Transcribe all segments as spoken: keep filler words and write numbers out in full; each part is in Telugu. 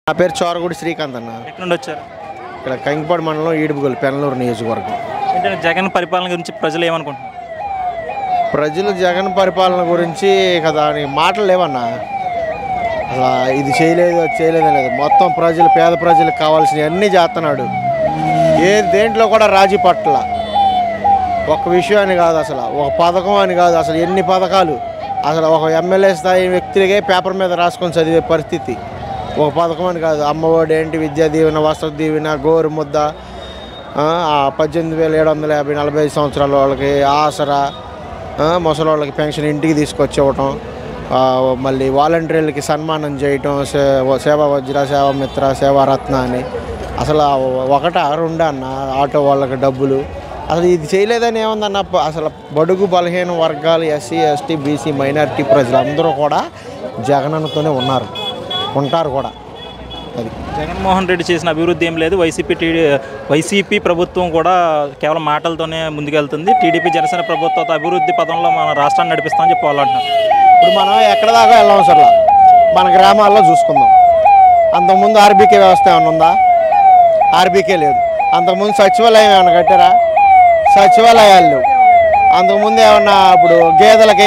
నా పేరు చోరగుడి శ్రీకాంత్ అన్న. ఎక్కడ నుండి వచ్చారు? ఇక్కడ కంకిపాడు మండలం ఈడుపుగోలు పెనలూరు నియోజకవర్గం. ఏంటంటే జగన్ పరిపాలన గురించి ప్రజలు ఏమనుకుంటున్నారు? ప్రజలు జగన్ పరిపాలన గురించి కదా అని మాటలు లేవన్నా. అసలు ఇది చేయలేదు అది చేయలేదు అనేది మొత్తం ప్రజలు పేద ప్రజలకు కావాల్సినవి అన్నీ చేస్తున్నాడు. ఏ దేంట్లో కూడా రాజీ పట్ల ఒక విషయం అని కాదు, అసలు ఒక పథకం అని కాదు, అసలు ఎన్ని పథకాలు అసలు ఒక ఎమ్మెల్యే స్థాయి వ్యక్తులకే పేపర్ మీద రాసుకొని చదివే పరిస్థితి. ఒక పథకం అని కాదు, అమ్మఒడి ఏంటి, విద్యా దీవెన, వస్త్ర దీవెన, గోరు ముద్ద, పద్దెనిమిది వేల ఏడు వందల యాభై నలభై ఐదు సంవత్సరాల వాళ్ళకి ఆసరా, ముసలి వాళ్ళకి పెన్షన్ ఇంటికి తీసుకొచ్చి ఇవ్వటం, మళ్ళీ వాలంటీర్లకి సన్మానం చేయటం, సేవా వజ్ర, సేవా మిత్ర, సేవారత్న అని. అసలు ఒకట రెండా అన్న ఆటో వాళ్ళకి డబ్బులు. అసలు ఇది చేయలేదని ఏముందన్న. అసలు బడుగు బలహీన వర్గాలు, ఎస్సీ ఎస్టీ బీసీ మైనారిటీ ప్రజలు అందరూ కూడా జగనన్నతోనే ఉన్నారు, ఉంటారు కూడా. అది జగన్మోహన్ రెడ్డి చేసిన అభివృద్ధి ఏం లేదు. వైసీపీ టీడీ వైసీపీ ప్రభుత్వం కూడా కేవలం మాటలతోనే ముందుకెళ్తుంది. టీడీపీ జనసేన ప్రభుత్వంతో అభివృద్ధి పదంలో మన రాష్ట్రాన్ని నడిపిస్తామని చెప్పి వాళ్ళు అంటున్నారు. ఇప్పుడు మనం ఎక్కడ దాకా వెళ్ళాం సార్, మన గ్రామాల్లో చూసుకుందాం. అంతకుముందు ఆర్బీకే వ్యవస్థ ఏమైనా ఉందా? ఆర్బీకే లేదు. అంతకుముందు సచివాలయం ఏమైనా కట్టారా? సచివాలయాలు లేవు. అంతకుముందు ఏమన్నా ఇప్పుడు గేదెలకి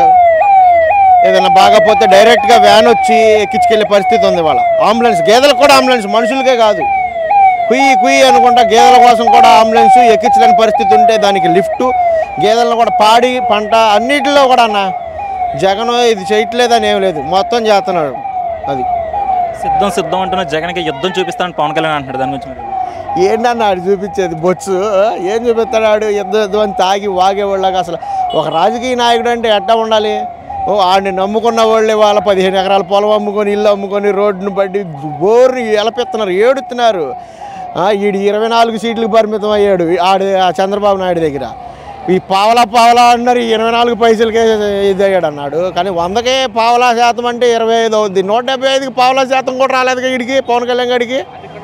ఏదైనా బాగపోతే డైరెక్ట్గా వ్యాన్ వచ్చి ఎక్కించుకెళ్ళే పరిస్థితి ఉంది వాళ్ళ. అంబులెన్స్, గేదెలకు కూడా అంబులెన్స్, మనుషులకే కాదు. కుయ్యి కుయ్యి అనుకుంటా గేదెల కోసం కూడా అంబులెన్స్ ఎక్కించలేని పరిస్థితి ఉంటే దానికి లిఫ్టు, గేదెలను కూడా పాడి పంట అన్నిటిలో కూడా అన్న జగన్ ఇది చేయట్లేదని ఏం లేదు, మొత్తం చేస్తున్నాడు. అది సిద్ధం సిద్ధం అంటున్న జగన్కి యుద్ధం చూపిస్తానని పవన్ కళ్యాణ్ అంటున్నాడు. దాని గురించి ఏంటన్నా ఆడు చూపించేది బొచ్చు? ఏం చూపిస్తాడు ఆడు? యుద్ధ యుద్ధం అని తాగి వాగేవాళ్ళగా. అసలు ఒక రాజకీయ నాయకుడు అంటే ఎట్టా ఉండాలి? ఓ ఆడిని నమ్ముకున్న వాళ్ళే వాళ్ళ పదిహేను ఎకరాల పొలం అమ్ముకొని, ఇల్లు అమ్ముకొని, రోడ్డును బట్టి బోర్ని ఎలపెత్తున్నారు, ఏడుతున్నారు. ఈడు ఇరవై నాలుగు సీట్లకు పరిమితం అయ్యాడు ఆడు చంద్రబాబు నాయుడు దగ్గర. ఈ పావలా పావలా అన్నారు, ఇరవై నాలుగు పైసలకే ఇది అయ్యాడు అన్నాడు. కానీ వందకే పావలా శాతం అంటే ఇరవై ఐదు అవుద్ది. నూట డెబ్బై ఐదుకి పావలా శాతం కూడా రాలేదుగా వీడికి, పవన్ కళ్యాణ్ గారికి.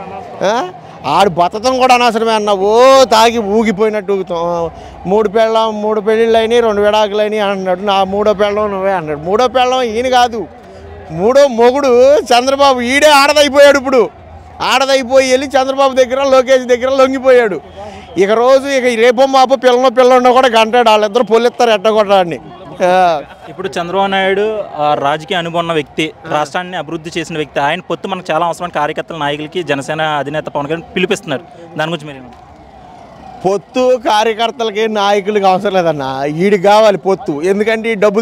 ఆడు బతకం కూడా అనవసరమే అన్న. ఓ తాగి ఊగిపోయినట్టు ఊగుతాం. మూడు పెళ్ళం మూడు పెళ్ళిళ్ళు అయినాయి, రెండు విడాకులు అయినాయి అన్నాడు. నా మూడో పెళ్ళం నువ్వే అన్నాడు. మూడో పెళ్ళం ఈయన కాదు, మూడో మొగుడు చంద్రబాబు. ఈడే ఆడదైపోయాడు. ఇప్పుడు ఆడదైపోయి వెళ్ళి చంద్రబాబు దగ్గర, లోకేష్ దగ్గర లొంగిపోయాడు. ఇక రోజు ఇక రేపో మాపో పిల్లనో పిల్లన్నో కూడా గంటాడు. వాళ్ళిద్దరు పొల్లిస్తారు ఎట్టగొట్టడాన్ని. ఇప్పుడు చంద్రబాబు నాయుడు రాజకీయ అనుభవం ఉన్న వ్యక్తి, రాష్ట్రాన్ని అభివృద్ధి చేసిన వ్యక్తి. ఆయన పొత్తు మనకు చాలా అవసరమైన కార్యకర్తల నాయకులకి జనసేన అధినేత పవన్ కళ్యాణ్ పిలిపిస్తున్నారు. దాని గురించి మీరు పొత్తు కార్యకర్తలకి నాయకులకి అవసరం లేదన్న, వీడికి కావాలి పొత్తు. ఎందుకంటే డబ్బులు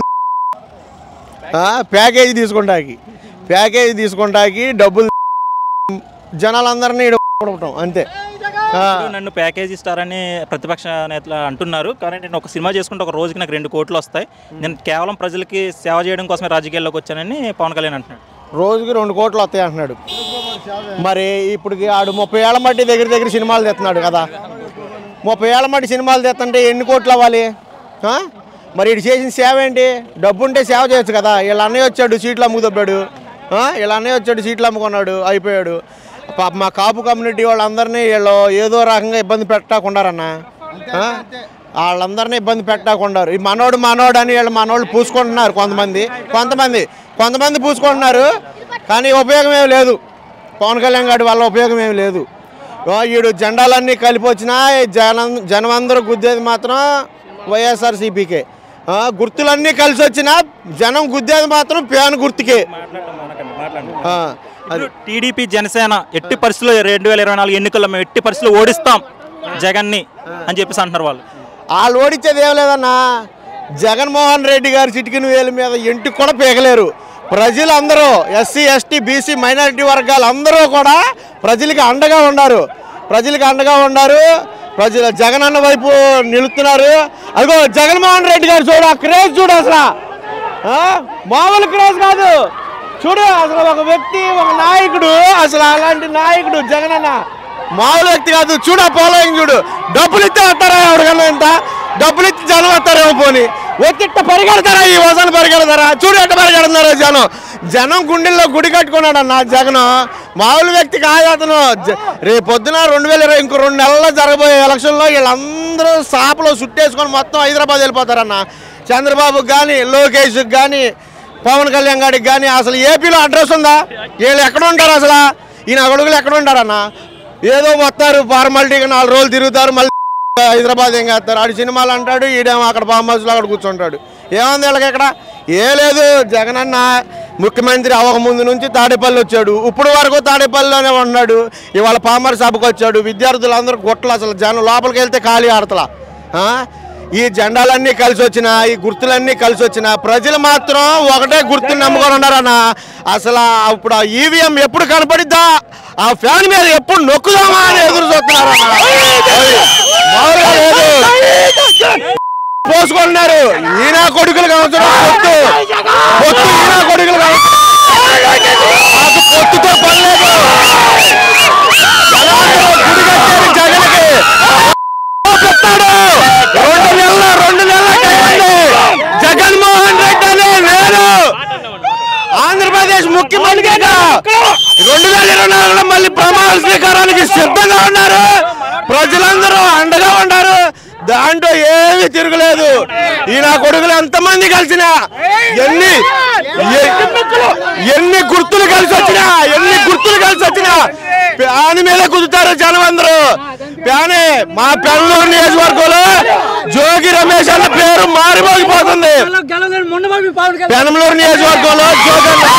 ప్యాకేజీ తీసుకుంటాకి ప్యాకేజీ తీసుకుంటాకి డబ్బులు జనాలందరినీ ఇడవడం అంతే. నన్ను ప్యాకేజీ ఇస్తారని అని ప్రతిపక్ష నేతలు అంటున్నారు. కానీ నేను ఒక సినిమా చేసుకుంటే ఒక రోజుకి నాకు రెండు కోట్లు వస్తాయి, నేను కేవలం ప్రజలకి సేవ చేయడం కోసమే రాజకీయాల్లోకి వచ్చానని పవన్ కళ్యాణ్ అంటున్నాడు. రోజుకి రెండు కోట్లు వస్తాయి అంటున్నాడు. మరి ఇప్పటికి ఆడు ముప్పై ఏళ్ళ మట్టి దగ్గర దగ్గర సినిమాలు తెస్తున్నాడు కదా. ముప్పై ఏళ్ళ మట్టి సినిమాలు తెస్తుంటే ఎన్ని కోట్లు అవ్వాలి? మరి ఇటు చేసిన సేవ ఏంటి? డబ్బు ఉంటే సేవ చేయొచ్చు కదా. వీళ్ళ అన్నయ్య వచ్చాడు, సీట్లు అమ్ముకుదబ్బాడు. వీళ్ళ అన్నయ్య వచ్చాడు, సీట్లు అమ్ముకున్నాడు, అయిపోయాడు. మా కాపు కమ్యూనిటీ వాళ్ళందరినీ వీళ్ళు ఏదో రకంగా ఇబ్బంది పెట్టకుండారన్న. వాళ్ళందరినీ ఇబ్బంది పెట్టకుండారు. ఈ మనోడు మనోడు అని వీళ్ళు మనోళ్ళు పూసుకుంటున్నారు కొంతమంది కొంతమంది కొంతమంది పూసుకుంటున్నారు. కానీ ఉపయోగం ఏమి లేదు. పవన్ కళ్యాణ్ గారి వల్ల ఉపయోగం ఏమి లేదు. వీడు జెండాలన్నీ కలిపి వచ్చినా జనం జనం అందరూ గుద్దేది మాత్రం వైఎస్ఆర్సీపీకే. గుర్తులన్నీ కలిసి వచ్చినా జనం గుద్దేది మాత్రం ప్యాన్ గుర్తుకే. టీడీపీ జనసేన ఎట్టి పరిస్థితుల్లో రెండు వేల ఇరవై నాలుగు ఎన్నికల్లో మేము ఎట్టి పరిస్థితుల్లో ఓడిస్తాం జగన్ని అని చెప్పేసి అంటున్నారు వాళ్ళు. వాళ్ళు ఓడించేది ఏం లేదన్నా. జగన్మోహన్ రెడ్డి గారి చిటికిన వేలు మీద ఇంటికి కూడా పీకలేరు. ప్రజలందరూ ఎస్సీ ఎస్టీ బీసీ మైనారిటీ వర్గాలు అందరూ కూడా ప్రజలకి అండగా ఉన్నారు. ప్రజలకి అండగా ఉన్నారు. ప్రజల జగనన్న వైపు నిలుస్తున్నారు. అదిగో జగన్మోహన్ రెడ్డి గారు చూడు, ఆ క్రేజ్ చూడు, అసలు మామూలు క్రేజ్ కాదు. చూడు అసలు ఒక వ్యక్తి, ఒక నాయకుడు, అసలు అలాంటి నాయకుడు జగనన్న మామూలు వ్యక్తి కాదు. చూడు ఆ ఫాలోయింగ్ చూడు. డబ్బులు ఇస్తే వస్తారా ఎవరికన్నా? ఇంత డబ్బులు ఇచ్చి జనం వస్తారేమో. పోనీ ఒత్తిట్ట పరిగెడతారా? ఈ వసలు పరిగెడతారా? చూడు ఎట్ట పరిగెడుతున్నారు జనం. జనం గుండెల్లో గుడి కట్టుకున్నాడు అన్న జగన్. మామూలు వ్యక్తి కాదు అతను. రేపు పొద్దున రెండు వేల ఇరవై ఇంకో రెండు నెలల్లో జరగబోయే ఎలక్షన్లో వీళ్ళందరూ సాపలో సుట్టేసుకొని మొత్తం హైదరాబాద్ వెళ్ళిపోతారన్న. చంద్రబాబుకి కానీ, లోకేష్కి కానీ, పవన్ కళ్యాణ్ గారికి కానీ అసలు ఏపీలో అడ్రస్ ఉందా? వీళ్ళు ఎక్కడ ఉంటారు అసలు? ఈయన అడుగులు ఎక్కడ ఉంటారన్న? ఏదో వస్తారు ఫార్మాలిటీగా నాలుగు రోజులు తిరుగుతారు, మళ్ళీ హైదరాబాద్ ఏం చేస్తారు. ఆడు సినిమాలు అంటాడు, ఈడేమో అక్కడ ఫామ్ హౌస్లో అక్కడ కూర్చుంటాడు. ఏముంది వీళ్ళకి ఇక్కడ? ఏ లేదు. జగనన్న ముఖ్యమంత్రి అవ్వక ముందు నుంచి తాడేపల్లి వచ్చాడు, ఇప్పుడు వరకు తాడేపల్లిలోనే ఉన్నాడు. ఇవాళ పామర్ సభకు వచ్చాడు. విద్యార్థులందరూ గుట్టలు అసలు జనం లోపలికి వెళ్తే ఖాళీ ఆడతలా. ఈ జెండాలన్నీ కలిసి వచ్చిన, ఈ గుర్తులన్నీ కలిసి వచ్చిన ప్రజలు మాత్రం ఒకటే గుర్తుని నమ్ముకొని ఉన్నారన్న. అసలు ఇప్పుడు ఆ ఈవీఎం ఎప్పుడు కనపడిద్దా, ఆ ఫ్యాన్ మీద ఎప్పుడు నొక్కుదామా అని ఎదురు చూస్తున్నారన్న. పోసుకుంటున్నారు. ఈయన కొడుకులు కావచ్చు, పొత్తు పొత్తు ఈయన కొడుకులు కావచ్చు, పొత్తుతో పనిలేదు. జగన్కి చెప్తాడు రెండు నెలల రెండు నెలల జగన్మోహన్ రెడ్డి అనే నేను ఆంధ్రప్రదేశ్ ముఖ్యమంత్రిగా రెండు వేల ఇరవై నాలుగులో మళ్ళీ ప్రమాణ స్వీకారానికి సిద్ధంగా ఉన్నారు. ప్రజలందరూ అండగా ఉన్నారు. దాంట్లో ఏమీ తిరగలేదు. ఈ నా కొడుకులు ఎంతమంది కలిసినా, ఎన్ని ఎన్ని గుర్తులు కలిసి వచ్చినా ఎన్ని గుర్తులు కలిసి వచ్చినా ప్యాన్ మీద కుదుతారు జనం అందరూ. ప్యానే మా పెనమలూరు నియోజకవర్గంలో జోగి రమేష్ అన్న పేరు మారిపోగిపోతుంది. పెనమలూరు నియోజకవర్గంలో జోగన్న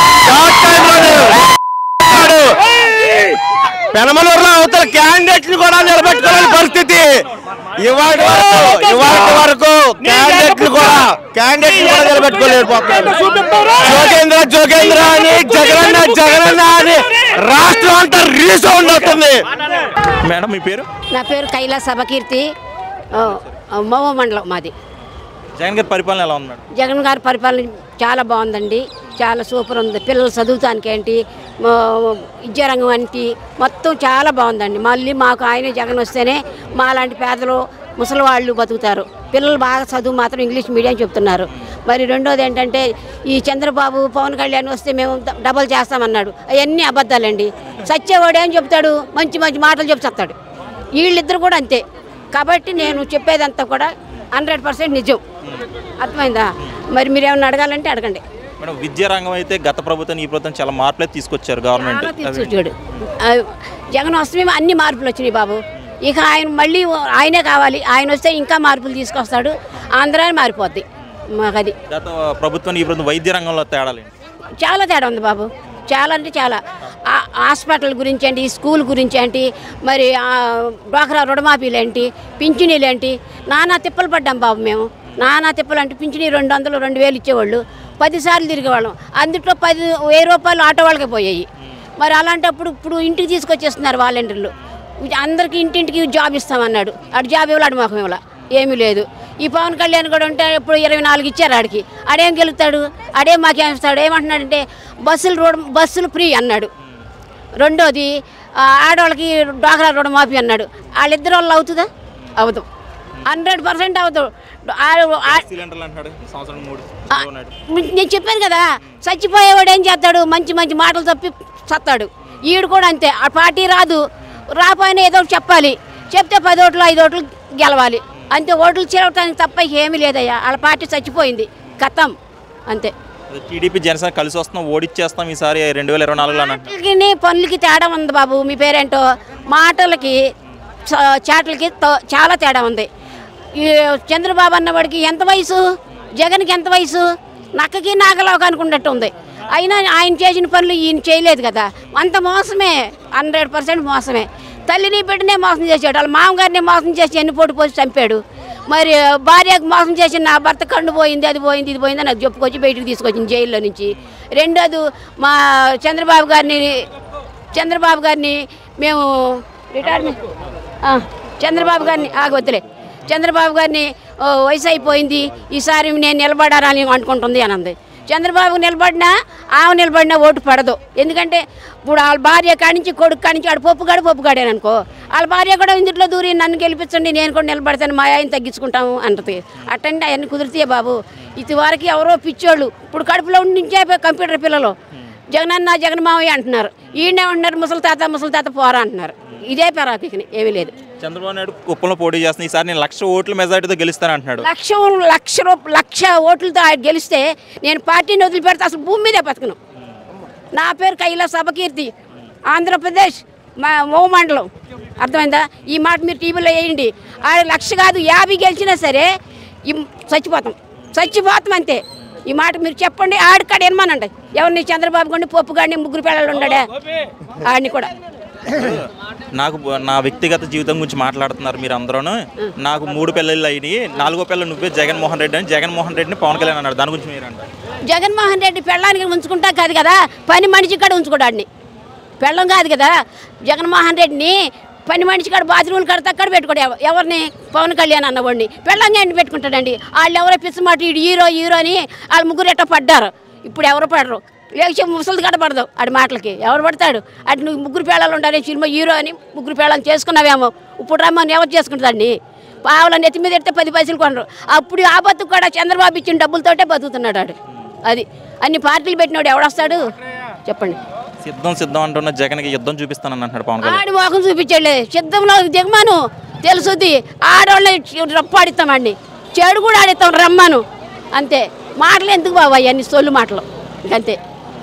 పెనమలూరులో అవతల క్యాండిడేట్లు కూడా నిలబెట్టుకోలేని పరిస్థితి. ఇవాటి వరకు ఇవాటి వరకు క్యాండిడేట్లు కూడా క్యాండిడేట్లు కూడా నిలబెట్టుకోలేరు. జోగేంద్ర జోగేంద్ర అని జగనన్న జగనన్న అని రాష్ట్రం అంతా రీసౌండ్ అవుతుంది. మేడం మీ పేరు? నా పేరు కైలాస సభకీర్తి, మోవ మండలం మాది. జగన్ గారి పరిపాలన ఎలా ఉంది మేడం? జగన్ గారి పరిపాలన చాలా బాగుందండి, చాలా సూపర్ ఉంది. పిల్లలు చదువుతానికి ఏంటి, విద్యారంగం ఏంటి, మొత్తం చాలా బాగుందండి. మళ్ళీ మాకు ఆయన జగన్ వస్తేనే మా లాంటి పేదలు ముసలి వాళ్ళు బతుకుతారు. పిల్లలు బాగా చదువు మాత్రం ఇంగ్లీష్ మీడియం చెప్తున్నారు. మరి రెండోది ఏంటంటే ఈ చంద్రబాబు పవన్ కళ్యాణ్ వస్తే మేము డబల్ చేస్తామన్నాడు. అవన్నీ అబద్ధాలండి. సచ్చేవాడు ఏం చెప్తాడు, మంచి మంచి మాటలు చెప్తాడు. వీళ్ళిద్దరు కూడా అంతే. కాబట్టి నేను చెప్పేదంతా కూడా హండ్రెడ్ పర్సెంట్ నిజం. అర్థమైందా? మరి మీరు ఏమన్నా అడగాలంటే అడగండి. మేడం విద్యారంగం అయితే గత ప్రభుత్వం ఈ ప్రభుత్వం చాలా మార్పులే తీసుకొచ్చారు గవర్నమెంట్. తీసుకొచ్చాడు జగన్ వస్తే అన్ని మార్పులు వచ్చినాయి బాబు. ఇక ఆయన మళ్ళీ ఆయనే కావాలి. ఆయన వస్తే ఇంకా మార్పులు తీసుకొస్తాడు, ఆంధ్రాని మారిపోద్ది. మాకు అది గత ప్రభుత్వం ఈ ప్రభుత్వం వైద్య రంగంలో తేడాలు చాలా తేడా ఉంది బాబు. చాలా అంటే చాలా. హాస్పిటల్ గురించి ఏంటి, స్కూల్ గురించి ఏంటి, మరి డ్వాక్రా రుణమాఫీలు ఏంటి, పింఛనీలు ఏంటి, నానా తిప్పలు పడ్డాం బాబు మేము. నానా తిప్పలు అంటే పింఛనీ రెండు వందలు రెండు వేలు ఇచ్చేవాళ్ళు, పదిసార్లు తిరిగేవాళ్ళం. అందులో పది వెయ్యి రూపాయలు ఆటో వాళ్ళకే పోయాయి. మరి అలాంటప్పుడు ఇప్పుడు ఇంటికి తీసుకొచ్చేస్తున్నారు వాలంటీర్లు. అందరికీ ఇంటింటికి జాబ్ ఇస్తామన్నాడు. అటు జాబ్ ఇవ్వలేడు, మాకు ఇవ్వాల ఏమీ లేదు. ఈ పవన్ కళ్యాణ్ కూడా ఉంటే ఇప్పుడు ఇరవై నాలుగు ఇచ్చారు ఆడికి. ఆడేం గెలుస్తాడు, ఆడేం మాకేం ఇస్తాడు? ఏమంటున్నాడంటే బస్సులు రోడ్ బస్సులు ఫ్రీ అన్నాడు. రెండోది ఆడవాళ్ళకి డ్వాక్రా రుణమాఫీ అన్నాడు. వాళ్ళిద్దరు వాళ్ళు అవుతుందా? అవుతాం, హండ్రెడ్ పర్సెంట్ అవుతాం. నేను చెప్పాను కదా, చచ్చిపోయేవాడు ఏం చేస్తాడు, మంచి మంచి మాటలు తప్పి చస్తాడు. ఈడు కూడా అంతే. ఆ పార్టీ రాదు, రాపోయినా ఏదో ఒకటి చెప్పాలి. చెప్తే పది ఓట్లు ఐదు ఓట్లు గెలవాలి అంతే. ఓట్లు చేరటానికి తప్ప ఏమీ లేదయ్యా. వాళ్ళ పార్టీ చచ్చిపోయింది, కథం అంతే. టీడీపీ జనసేన కలిసి వస్తున్నాం, ఓడిచ్చేస్తాం ఈసారి రెండు వేల ఇరవై నాలుగులో. మాటలకి పనులకి తేడా ఉంది బాబు. మీ పేరేంటో? మాటలకి చాటలకి చాలా తేడా ఉంది. ఈ చంద్రబాబు అన్నవాడికి ఎంత వయసు, జగన్కి ఎంత వయసు? నక్కకి నాగలోకి అనుకున్నట్టు ఉంది. అయినా ఆయన చేసిన పనులు ఈయన చేయలేదు కదా. అంత మోసమే, హండ్రెడ్ పర్సెంట్ మోసమే. తల్లిని బిడ్డనే మోసం చేశాడు. వాళ్ళ మామగారిని మోసం చేసి ఎన్ని పోటీ పోసి చంపాడు. మరి భార్యకు మోసం చేసి నా భర్త కన్ను పోయింది, అది పోయింది, ఇది పోయింది నాకు చెప్పుకొచ్చి బయటకు తీసుకొచ్చింది జైల్లో నుంచి. రెండోది మా చంద్రబాబు గారిని చంద్రబాబు గారిని మేము రిటైర్మెంట్ చంద్రబాబు గారిని ఆగొద్దులే చంద్రబాబు గారిని వయసు అయిపోయింది, ఈసారి నేను నిలబడాలని అనుకుంటుంది అని అంది. చంద్రబాబు నిలబడినా ఆమె నిలబడినా ఓటు పడదు. ఎందుకంటే ఇప్పుడు వాళ్ళ భార్య కానించి కొడుకు కానించి ఆడు పప్పుగాడు పప్పుగాడేను అనుకో. వాళ్ళ భార్య కూడా ఇందులో దూరి నన్ను గెలిపించండి, నేను కూడా నిలబడతాను, మా ఆయన తగ్గించుకుంటాము అంటది. అట్టండి అవన్నీ కుదిరితే బాబు. ఇది వరకు ఎవరో పిచ్చోళ్ళు ఇప్పుడు కడుపులో ఉండించే కంప్యూటర్ పిల్లలు జగనన్న జగన్మావయ్య అంటున్నారు. ఈయనే ఉంటున్నారు ముసలి తాత ముసలి తాత పోరా అంటున్నారు. ఇదే పరాకిని ఏమీ లేదు. చంద్రబాబు నాయుడు కుప్పంలో పోటీ చేస్తున్నా ఈసారి నేను లక్ష ఓట్ల మెజారిటీతో గెలుస్తాను అంటున్నాడు. లక్ష లక్ష రూప లక్ష ఓట్లతో ఆయన గెలిస్తే నేను పార్టీని వదిలిపెడితే అసలు భూమి మీదే బతకను. నా పేరు కైలాస సభకీర్తి, ఆంధ్రప్రదేశ్ మా మో మండలం. అర్థమైందా? ఈ మాట మీరు టీవీలో వేయండి. ఆడ లక్ష కాదు యాభై గెలిచినా సరే ఈ చచ్చిపోతాం చచ్చిపోతాం అంతే. ఈ మాట మీరు చెప్పండి. ఆడికాడ ఏమనండి ఎవరిని చంద్రబాబు గారిని పప్పు గారిని ముగ్గురు పిల్లలు ఉన్నాడా ఆడిని కూడా. నాకు నా వ్యక్తిగత జీవితం గురించి మాట్లాడుతున్నారు మీరు అందరూ. నాకు మూడు పిల్లలు అయినాయి, నాలుగో పిల్లలు నువ్వే జగన్మోహన్ రెడ్డి అని జగన్మోహన్ రెడ్డిని పవన్ కళ్యాణ్ అన్నాడు. దాని గురించి మీరు అంటారు? జగన్మోహన్ రెడ్డి పెళ్ళానికి ఉంచుకుంటా కాదు కదా, పని మనిషి కాడ ఉంచుకోడాడిని. పెళ్ళం కాదు కదా. జగన్మోహన్ రెడ్డిని పని మనిషి కాడ బాత్రూములు కడితే అక్కడ పెట్టుకోడు. ఎవరిని? పవన్ కళ్యాణ్ అన్నవాడిని పెళ్ళంగా ఎండి పెట్టుకుంటాడండి. వాళ్ళు ఎవరో పిచ్చమాట ఇడు హీరో హీరో అని వాళ్ళు ముగ్గురు ఎట్టో పడ్డారు. ఇప్పుడు ఎవరు పడరు. లేచి ముసలి కట్ట పడదు ఆడి మాటలకి. ఎవరు పడతాడు? అటు నువ్వు ముగ్గురు పేళాలు ఉండాలి సినిమా హీరో అని ముగ్గురు పేళాలను చేసుకున్నావేమో. ఇప్పుడు రమ్మని ఎవరు చేసుకుంటుందండి? పావులని ఎత్తి మీద ఎడితే పది పైసలు కొనరు. అప్పుడు ఆ బతుకు కూడా చంద్రబాబు ఇచ్చిన డబ్బులతోటే బతుకుతున్నాడు ఆడు. అది అన్ని పార్టీలు పెట్టినాడు ఎవడొస్తాడు చెప్పండి? సిద్ధం సిద్ధం అంటున్న జగన్కి యుద్ధం చూపిస్తానని అంటున్నాడు పవన్ కళ్యాణ్. ఆడి మోకం చూపించలే సిద్ధంలో దిగమాను తెలుసుద్ది. ఆడవాళ్ళని రప్పాడిస్తామండి, చెడు కూడా ఆడిస్తాం రమ్మను అంతే. మాటలు ఎందుకు బాబు అవన్నీ సొల్లు మాటలు అంతే.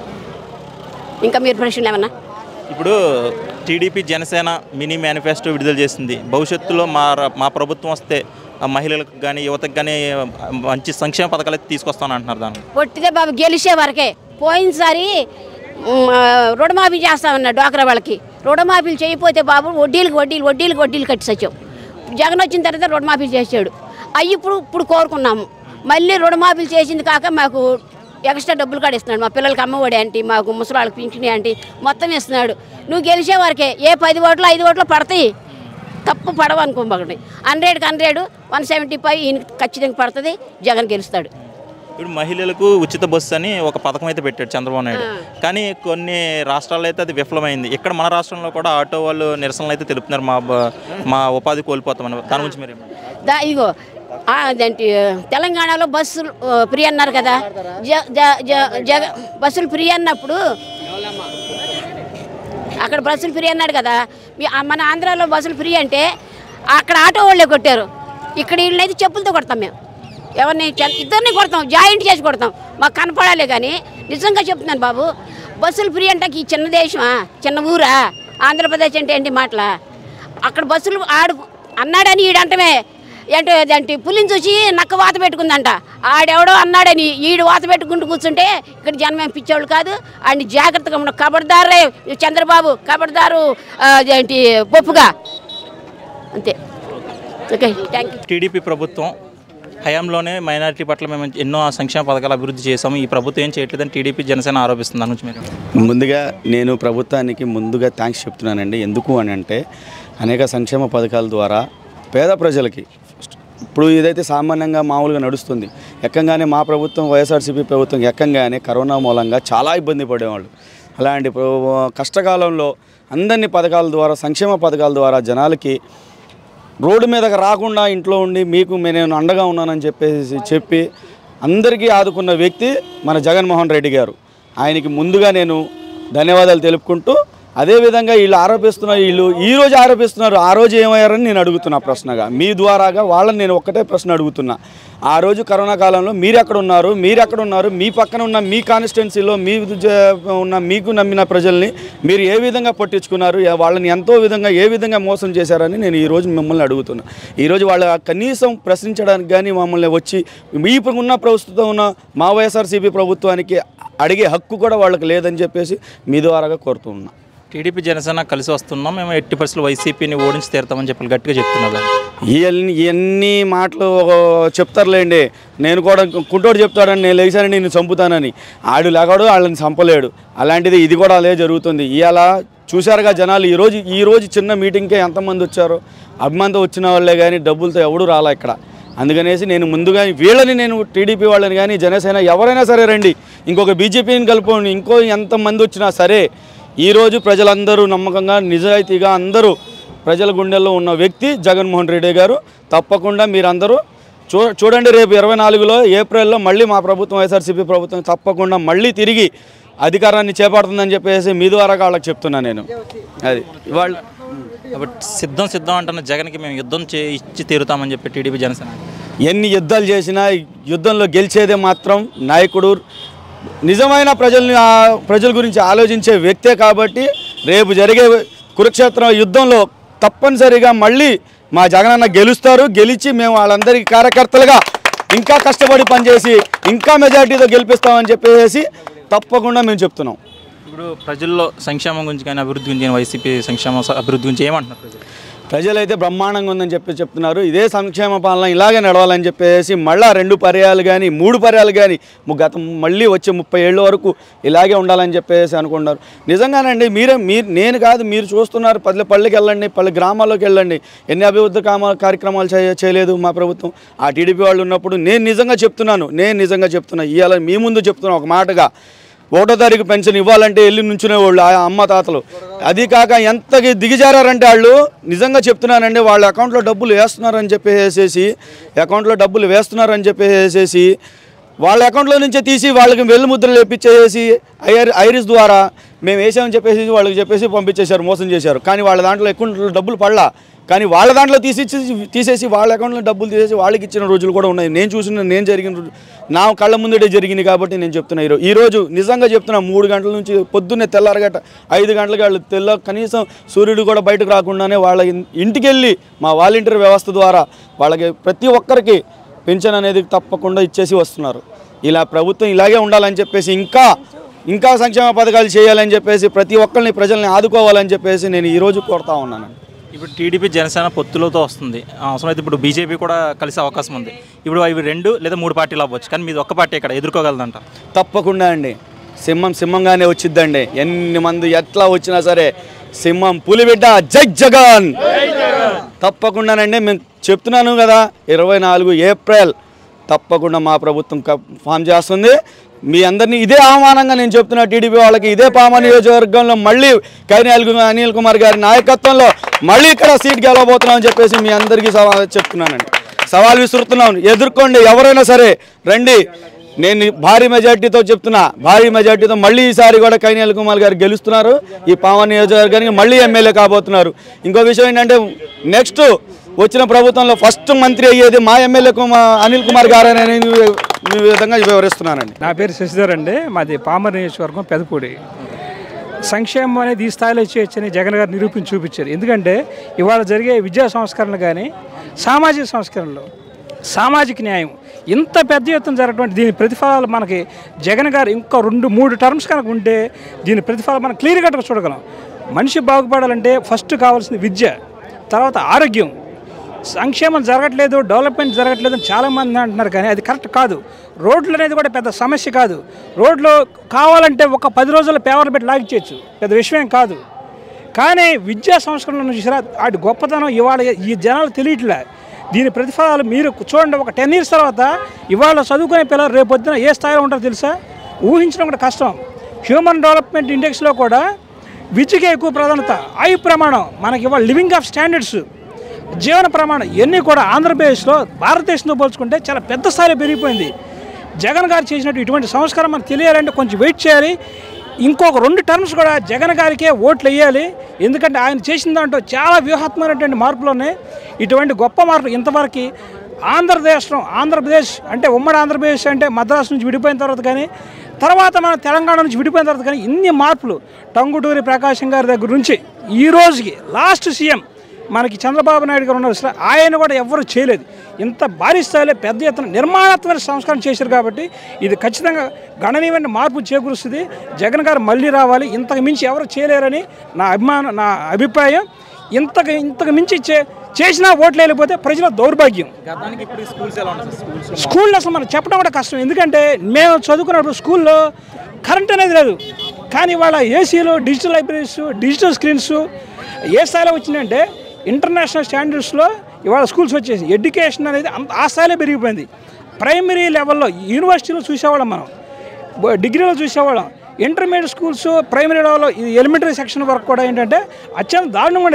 ఇంకా మీరు ప్రశ్నలు ఏమన్నా? ఇప్పుడు టీడీపీ జనసేన మినీ మేనిఫెస్టో విడుదల చేసింది. భవిష్యత్తులో మా మా ప్రభుత్వం వస్తే మహిళలకు కానీ యువతకు కానీ మంచి సంక్షేమ పథకాలు అయితే తీసుకొస్తాను అంటున్నారు. దాన్ని పొట్టిదే బాబు గెలిచే వరకే. పోయినసారి రుణమాఫీ చేస్తామన్నా డ్వాక్రా వాళ్ళకి. రుణమాఫీలు చేయకపోతే బాబు వడ్డీలకు వడ్డీలు వడ్డీలకు వడ్డీలు కట్టి సచ్చాం. జగన్ వచ్చిన తర్వాత రుణమాఫీలు చేసాడు. అవి ఇప్పుడు ఇప్పుడు కోరుకున్నాము. మళ్ళీ రుణమాఫీలు చేసింది కాక మాకు ఎక్స్ట్రా డబ్బులు కూడా ఇస్తున్నాడు. మా పిల్లలకి అమ్మఒడి అంటే మాకు ముసలి వాళ్ళకి పింఛని అంటే మొత్తం ఇస్తున్నాడు. నువ్వు గెలిచే వరకే. ఏ పది ఓట్లు ఐదు ఓట్లు పడతాయి, తప్పు పడవు అనుకోబడి. హండ్రెడ్కి హండ్రెడ్ వన్ సెవెంటీ ఫైవ్ ఈయన ఖచ్చితంగా పడుతుంది. జగన్ గెలుస్తాడు. ఇప్పుడు మహిళలకు ఉచిత బస్సు అని ఒక పథకం అయితే పెట్టాడు చంద్రబాబు నాయుడు. కానీ కొన్ని రాష్ట్రాల్లో అయితే అది విఫలమైంది. ఇక్కడ మన రాష్ట్రంలో కూడా ఆటో వాళ్ళు నిరసనలు అయితే తెలుపుతున్నారు. మా మా ఉపాధి కోల్పోతామని. దాని గురించి మీరు దా ఇగో అదేంటి తెలంగాణలో బస్సులు ఫ్రీ అన్నారు కదా. జగ బస్సులు ఫ్రీ అన్నప్పుడు అక్కడ బస్సులు ఫ్రీ అన్నాడు కదా. మన ఆంధ్రాలో బస్సులు ఫ్రీ అంటే అక్కడ ఆటో వాళ్ళే కొట్టారు. ఇక్కడ వీళ్ళనైతే చెప్పులతో కొడతాం మేము. ఎవరిని? ఇద్దరిని కొడతాం, జాయింట్ చేసి కొడతాం. మాకు కనపడాలి. కానీ నిజంగా చెప్తున్నాను బాబు, బస్సులు ఫ్రీ అంటే ఈ చిన్న దేశమా, చిన్న ఊరా? ఆంధ్రప్రదేశ్ అంటే ఏంటి మాటల? అక్కడ బస్సులు ఆడు అన్నాడని ఈడంటమే ఏంటో అంటే పులిని చూసి నక్క వాత పెట్టుకుందంట. ఆడెవడో అన్నాడని ఈడు వాత పెట్టుకుంటూ కూర్చుంటే ఇక్కడ జనం పిచ్చేవాళ్ళు కాదు. ఆడిని జాగ్రత్తగా ఉన్న కబడ్దారే చంద్రబాబు, కబడ్దారు ఏంటి పప్పుగా అంతే. Okay, thank you. టీడీపీ ప్రభుత్వం హయాంలోనే మైనారిటీ పట్ల మేము ఎన్నో సంక్షేమ పథకాలు అభివృద్ధి చేసాము, ఈ ప్రభుత్వం ఏం చేయట్లేదని టీడీపీ జనసేన ఆరోపిస్తుంది. దాని గురించి మీరు? ముందుగా నేను ప్రభుత్వానికి ముందుగా థ్యాంక్స్ చెప్తున్నానండి. ఎందుకు అని అంటే అనేక సంక్షేమ పథకాల ద్వారా పేద ప్రజలకి ఇప్పుడు ఇదైతే సామాన్యంగా మామూలుగా నడుస్తుంది. ఎక్కంగానే మా ప్రభుత్వం వైఎస్ఆర్సీపీ ప్రభుత్వం ఎక్కంగానే కరోనా మూలంగా చాలా ఇబ్బంది పడేవాళ్ళు. అలాంటి కష్టకాలంలో అందరినీ పథకాల ద్వారా సంక్షేమ పథకాల ద్వారా జనాలకి రోడ్డు మీదకి రాకుండా ఇంట్లో ఉండి మీకు నేను అండగా ఉన్నానని చెప్పేసి చెప్పి అందరికీ ఆదుకున్న వ్యక్తి మన జగన్మోహన్ రెడ్డి గారు. ఆయనకి ముందుగా నేను ధన్యవాదాలు తెలుపుకుంటూ, అదేవిధంగా వీళ్ళు ఆరోపిస్తున్నారు, వీళ్ళు ఈరోజు ఆరోపిస్తున్నారు, ఆ రోజు ఏమయ్యారని నేను అడుగుతున్నా ప్రశ్నగా. మీ ద్వారాగా వాళ్ళని నేను ఒక్కటే ప్రశ్న అడుగుతున్నా. ఆ రోజు కరోనా కాలంలో మీరు ఎక్కడ ఉన్నారు, మీరు ఎక్కడ ఉన్నారు, మీ పక్కన ఉన్న మీ కాన్స్టిట్యున్సీలో మీ ఉన్న మీకు నమ్మిన ప్రజల్ని మీరు ఏ విధంగా పట్టించుకున్నారు, వాళ్ళని ఎంతో విధంగా ఏ విధంగా మోసం చేశారని నేను ఈరోజు మిమ్మల్ని అడుగుతున్నా. ఈరోజు వాళ్ళ కనీసం ప్రశ్నించడానికి కానీ మమ్మల్ని వచ్చి మీ ఉన్న ప్రస్తుతం ఉన్న మా వైఎస్ఆర్సీపీ ప్రభుత్వానికి అడిగే హక్కు కూడా వాళ్ళకి లేదని చెప్పేసి మీ ద్వారాగా కోరుతూ ఉన్నా. టీడీపీ జనసేన కలిసి వస్తున్నాం, మేము ఎట్టి పరిస్థితులు వైసీపీని ఓడించి తీరుతామని చెప్పి గట్టిగా చెప్తున్నారు. ఇవన్నీ ఇవన్నీ మాటలు చెప్తారులేండి. నేను కూడా కుంటోడు చెప్తాడని నేను లేచానని నేను చంపుతానని, ఆడు లేగాడు వాళ్ళని చంపలేడు. అలాంటిది ఇది కూడా అదే జరుగుతుంది. ఇవాళ చూశారుగా జనాలు ఈరోజు ఈరోజు చిన్న మీటింగ్కే ఎంతమంది వచ్చారో, అభిమానంతో వచ్చిన వాళ్ళే కానీ డబ్బులతో ఎవడూ రాలా ఇక్కడ. అందుకనేసి నేను ముందుగా వీళ్ళని నేను టీడీపీ వాళ్ళని కానీ జనసేన ఎవరైనా సరే రండి, ఇంకొక బీజేపీని కలుపుకొని ఇంకో ఎంతమంది వచ్చినా సరే, ఈరోజు ప్రజలందరూ నమ్మకంగా నిజాయితీగా అందరూ ప్రజల గుండెల్లో ఉన్న వ్యక్తి జగన్మోహన్ రెడ్డి గారు. తప్పకుండా మీరందరూ చూ చూడండి రేపు ఇరవై నాలుగులో ఏప్రిల్లో మళ్ళీ మా ప్రభుత్వం వైఎస్ఆర్సీపీ ప్రభుత్వం తప్పకుండా మళ్ళీ తిరిగి అధికారాన్ని చేపడుతుందని చెప్పేసి మీ ద్వారా వాళ్ళకి చెప్తున్నా నేను. అది ఇవాళ కాబట్టి సిద్ధం సిద్ధం అంటున్న జగన్కి మేము యుద్ధం చే ఇచ్చి తీరుతామని చెప్పి టీడీపీ జనసేన ఎన్ని యుద్ధాలు చేసినా యుద్ధంలో గెలిచేదే మాత్రం నాయకుడు, నిజమైన ప్రజల్ని ప్రజల గురించి ఆలోచించే వ్యక్తే. కాబట్టి రేపు జరిగే కురుక్షేత్ర యుద్ధంలో తప్పనిసరిగా మళ్ళీ మా జగనన్న గెలుస్తారు. గెలిచి మేము వాళ్ళందరికీ కార్యకర్తలుగా ఇంకా కష్టపడి పనిచేసి ఇంకా మెజార్టీతో గెలిపిస్తామని చెప్పేసి తప్పకుండా మేము చెప్తున్నాం. ఇప్పుడు ప్రజల్లో సంక్షేమం గురించి కానీ అభివృద్ధి గురించి వైసీపీ సంక్షేమ అభివృద్ధి గురించి ఏమంటున్నారు ప్రజలు? ప్రజలైతే బ్రహ్మాండంగా ఉందని చెప్పి చెప్తున్నారు. ఇదే సంక్షేమ పాలన ఇలాగే నడవాలని చెప్పేసి మళ్ళీ రెండు పర్యాలు కానీ మూడు పర్యాలు కానీ గత మళ్ళీ వచ్చే ముప్పై ఏళ్ళ వరకు ఇలాగే ఉండాలని చెప్పేసి అనుకుంటున్నారు. నిజంగానండి, మీరే మీరు నేను కాదు, మీరు చూస్తున్నారు. పల్లె పల్లెకి వెళ్ళండి, పల్లె గ్రామాల్లోకి వెళ్ళండి. ఎన్ని అభివృద్ధి కామ కార్యక్రమాలు చేయ చేయలేదు మా ప్రభుత్వం. ఆ టీడీపీ వాళ్ళు ఉన్నప్పుడు నేను నిజంగా చెప్తున్నాను నేను నిజంగా చెప్తున్నా ఇవాళ మీ ముందు చెప్తున్నా ఒక మాటగా. ఒకటో తారీఖు పెన్షన్ ఇవ్వాలంటే వెళ్ళి నుంచునే వాళ్ళు ఆ అమ్మ తాతలు. అది కాక ఎంతకి దిగజారంటే వాళ్ళు నిజంగా చెప్తున్నానండి, వాళ్ళ అకౌంట్లో డబ్బులు వేస్తున్నారని చెప్పేసేసి అకౌంట్లో డబ్బులు వేస్తున్నారని చెప్పేసేసి వాళ్ళ అకౌంట్లో నుంచే తీసి వాళ్ళకి వెల్లు ముద్రలు వేపించేసి ఐర్ ఐరిస్ ద్వారా మేము వేసామని చెప్పేసి వాళ్ళకి చెప్పేసి పంపించేశారు, మోసం చేశారు. కానీ వాళ్ళ దాంట్లో ఎక్కువ డబ్బులు పడలా. కానీ వాళ్ళ దాంట్లో తీసి తీసేసి వాళ్ళ అకౌంట్లో డబ్బులు తీసేసి వాళ్ళకి ఇచ్చిన రోజులు కూడా ఉన్నాయి. నేను చూసిన నేను జరిగిన రోజు నా కళ్ళ ముందటే జరిగింది కాబట్టి నేను చెప్తున్నా. ఈరోజు ఈరోజు నిజంగా చెప్తున్నా, మూడు గంటల నుంచి పొద్దున్నే తెల్లారగట్ట ఐదు గంటలకి వాళ్ళు తెల్ల కనీసం సూర్యుడు కూడా బయటకు రాకుండానే వాళ్ళ ఇంటికి వెళ్ళి మా వాలంటీర్ వ్యవస్థ ద్వారా వాళ్ళకి ప్రతి ఒక్కరికి పెన్షన్ అనేది తప్పకుండా ఇచ్చేసి వస్తున్నారు. ఇలా ప్రభుత్వం ఇలాగే ఉండాలని చెప్పేసి ఇంకా ఇంకా సంక్షేమ పథకాలు చేయాలని చెప్పేసి ప్రతి ఒక్కరిని ప్రజల్ని ఆదుకోవాలని చెప్పేసి నేను ఈరోజు కోరుతా ఉన్నాను. ఇప్పుడు టీడీపీ జనసేన పొత్తులతో వస్తుంది, అవసరమైతే ఇప్పుడు బీజేపీ కూడా కలిసే అవకాశం ఉంది. ఇప్పుడు అవి రెండు లేదా మూడు పార్టీలు అవ్వచ్చు, కానీ మీది ఒక్క పార్టీ ఇక్కడ ఎదుర్కోగలదంట. తప్పకుండా అండి, సింహం సింహంగానే వచ్చిద్దండి. ఎన్ని మంది ఎట్లా వచ్చినా సరే సింహం పులిబిడ్డ జై జగన్ తప్పకుండానండి. మేము చెప్తున్నాను కదా, ఇరవై నాలుగు ఏప్రిల్ తప్పకుండా మా ప్రభుత్వం ఫామ్ చేస్తుంది. మీ అందరినీ ఇదే ఆహ్వానంగా నేను చెప్తున్నా. టీడీపీ వాళ్ళకి ఇదే పామ నియోజకవర్గంలో మళ్ళీ కైని అనిల్ కుమార్ గారి నాయకత్వంలో మళ్ళీ ఇక్కడ సీట్ గెలవబోతున్నామని చెప్పేసి మీ అందరికీ సవాల్ చెప్తున్నానండి, సవాల్ విసురుతున్నాను. ఎదుర్కోండి, ఎవరైనా సరే రండి. నేను భారీ మెజార్టీతో చెప్తున్నా, భారీ మెజార్టీతో మళ్ళీ ఈసారి కూడా కైని అనిల్ కుమార్ గారు గెలుస్తున్నారు. ఈ పామ నియోజకవర్గానికి మళ్ళీ ఎమ్మెల్యే కాబోతున్నారు. ఇంకో విషయం ఏంటంటే, నెక్స్ట్ వచ్చిన ప్రభుత్వంలో ఫస్ట్ మంత్రి అయ్యేది మా ఎమ్మెల్యే కుమార్ అనిల్ కుమార్ గారు అని ఈ విధంగా వివరిస్తున్నానండి. నా పేరు శశిధర్ అండి, మాది పామర్ నియోజకవర్గం పెదపూడి. సంక్షేమం అనేది ఈ స్థాయిలో చేయొచ్చని జగన్ గారు నిరూపించి చూపించారు. ఎందుకంటే ఇవాళ జరిగే విద్యా సంస్కరణలు కానీ సామాజిక సంస్కరణలు, సామాజిక న్యాయం ఇంత పెద్ద ఎత్తున జరగటువంటి దీని ప్రతిఫలాలు మనకి జగన్ గారు ఇంకా రెండు మూడు టర్మ్స్ కనుక ఉంటే దీని ప్రతిఫలాలు మనం క్లియర్ కట్గా చూడగలం. మనిషి బాగుపడాలంటే ఫస్ట్ కావాల్సింది విద్య, తర్వాత ఆరోగ్యం. సంక్షేమం జరగట్లేదు, డెవలప్మెంట్ జరగట్లేదు అని చాలామంది అంటున్నారు, కానీ అది కరెక్ట్ కాదు. రోడ్లు అనేది కూడా పెద్ద సమస్య కాదు. రోడ్లు కావాలంటే ఒక పది రోజుల్లో పేపర్ పెట్టి లాగిచ్చేయచ్చు, పెద్ద విషయం కాదు. కానీ విద్యా సంస్కరణలను చూసారా, వాటి గొప్పతనం ఇవాళ ఈ జనాలు తెలియట్లే. దీని ప్రతిఫలాలు మీరు చూడండి. ఒక టెన్ ఇయర్స్ తర్వాత ఇవాళ చదువుకునే పిల్లలు రేపు పొద్దున ఏ స్థాయిలో ఉంటారో తెలుసా? ఊహించడం కూడా కష్టం. హ్యూమన్ డెవలప్మెంట్ ఇండెక్స్లో కూడా విద్యకే ఎక్కువ ప్రాధాన్యత. ఆయు ప్రమాణం మనకి ఇవాళ లివింగ్ ఆఫ్ స్టాండర్డ్స్, జీవన ప్రమాణం ఇవన్నీ కూడా ఆంధ్రప్రదేశ్లో భారతదేశంతో పోల్చుకుంటే చాలా పెద్ద స్థాయిలో పెరిగిపోయింది. జగన్ గారు చేసినట్టు ఇటువంటి సంస్కారం మనకు తెలియాలంటే కొంచెం వెయిట్ చేయాలి. ఇంకొక రెండు టర్మ్స్ కూడా జగన్ గారికే ఓట్లు వేయాలి. ఎందుకంటే ఆయన చేసిన దాంట్లో చాలా వ్యూహాత్మకమైనటువంటి మార్పులు ఉన్నాయి. ఇటువంటి గొప్ప మార్పులు ఇంతవరకు ఆంధ్రదేశం ఆంధ్రప్రదేశ్ అంటే ఉమ్మడి ఆంధ్రప్రదేశ్ అంటే మద్రాసు నుంచి విడిపోయిన తర్వాత కానీ, తర్వాత మన తెలంగాణ నుంచి విడిపోయిన తర్వాత కానీ ఇన్ని మార్పులు టంగుటూరి ప్రకాశం గారి దగ్గర నుంచి ఈ రోజుకి లాస్ట్ సీఎం మనకి చంద్రబాబు నాయుడు గారు ఉన్నారు సార్, ఆయన కూడా ఎవరు చేయలేదు. ఇంత భారీ స్థాయిలో పెద్ద ఎత్తున నిర్మాణాత్మక సంస్కరణ చేశారు. కాబట్టి ఇది ఖచ్చితంగా గణనీయమైన మార్పు చేకూరుస్తుంది. జగన్ గారు మళ్ళీ రావాలి, ఇంతకు మించి ఎవరు చేయలేరని నా అభిమానం, నా అభిప్రాయం. ఇంతకు ఇంతకు మించి చే చేసినా ఓట్లు వెళ్ళిపోతే ప్రజల దౌర్భాగ్యం. స్కూల్లో అసలు మనం చెప్పడం కూడా కష్టం. ఎందుకంటే మేము చదువుకున్నప్పుడు స్కూల్లో కరెంట్ అనేది లేదు, కానీ ఇవాళ ఏసీలు, డిజిటల్ లైబ్రరీస్, డిజిటల్ స్క్రీన్స్ ఏ స్థాయిలో వచ్చిందంటే ఇంటర్నేషనల్ స్టాండర్డ్స్లో ఇవాళ స్కూల్స్ వచ్చేసి ఎడ్యుకేషన్ అనేది ఆ స్థాయిలో పెరిగిపోయింది. ప్రైమరీ లెవెల్లో యూనివర్సిటీలో చూసేవాళ్ళం, మనం డిగ్రీలో చూసేవాళ్ళం. ఇంటర్మీడియట్ స్కూల్స్, ప్రైమరీ లెవెల్లో, ఇది ఎలిమెంటరీ సెక్షన్ వరకు కూడా ఏంటంటే అత్యంత దారుణంగా ఉండేది.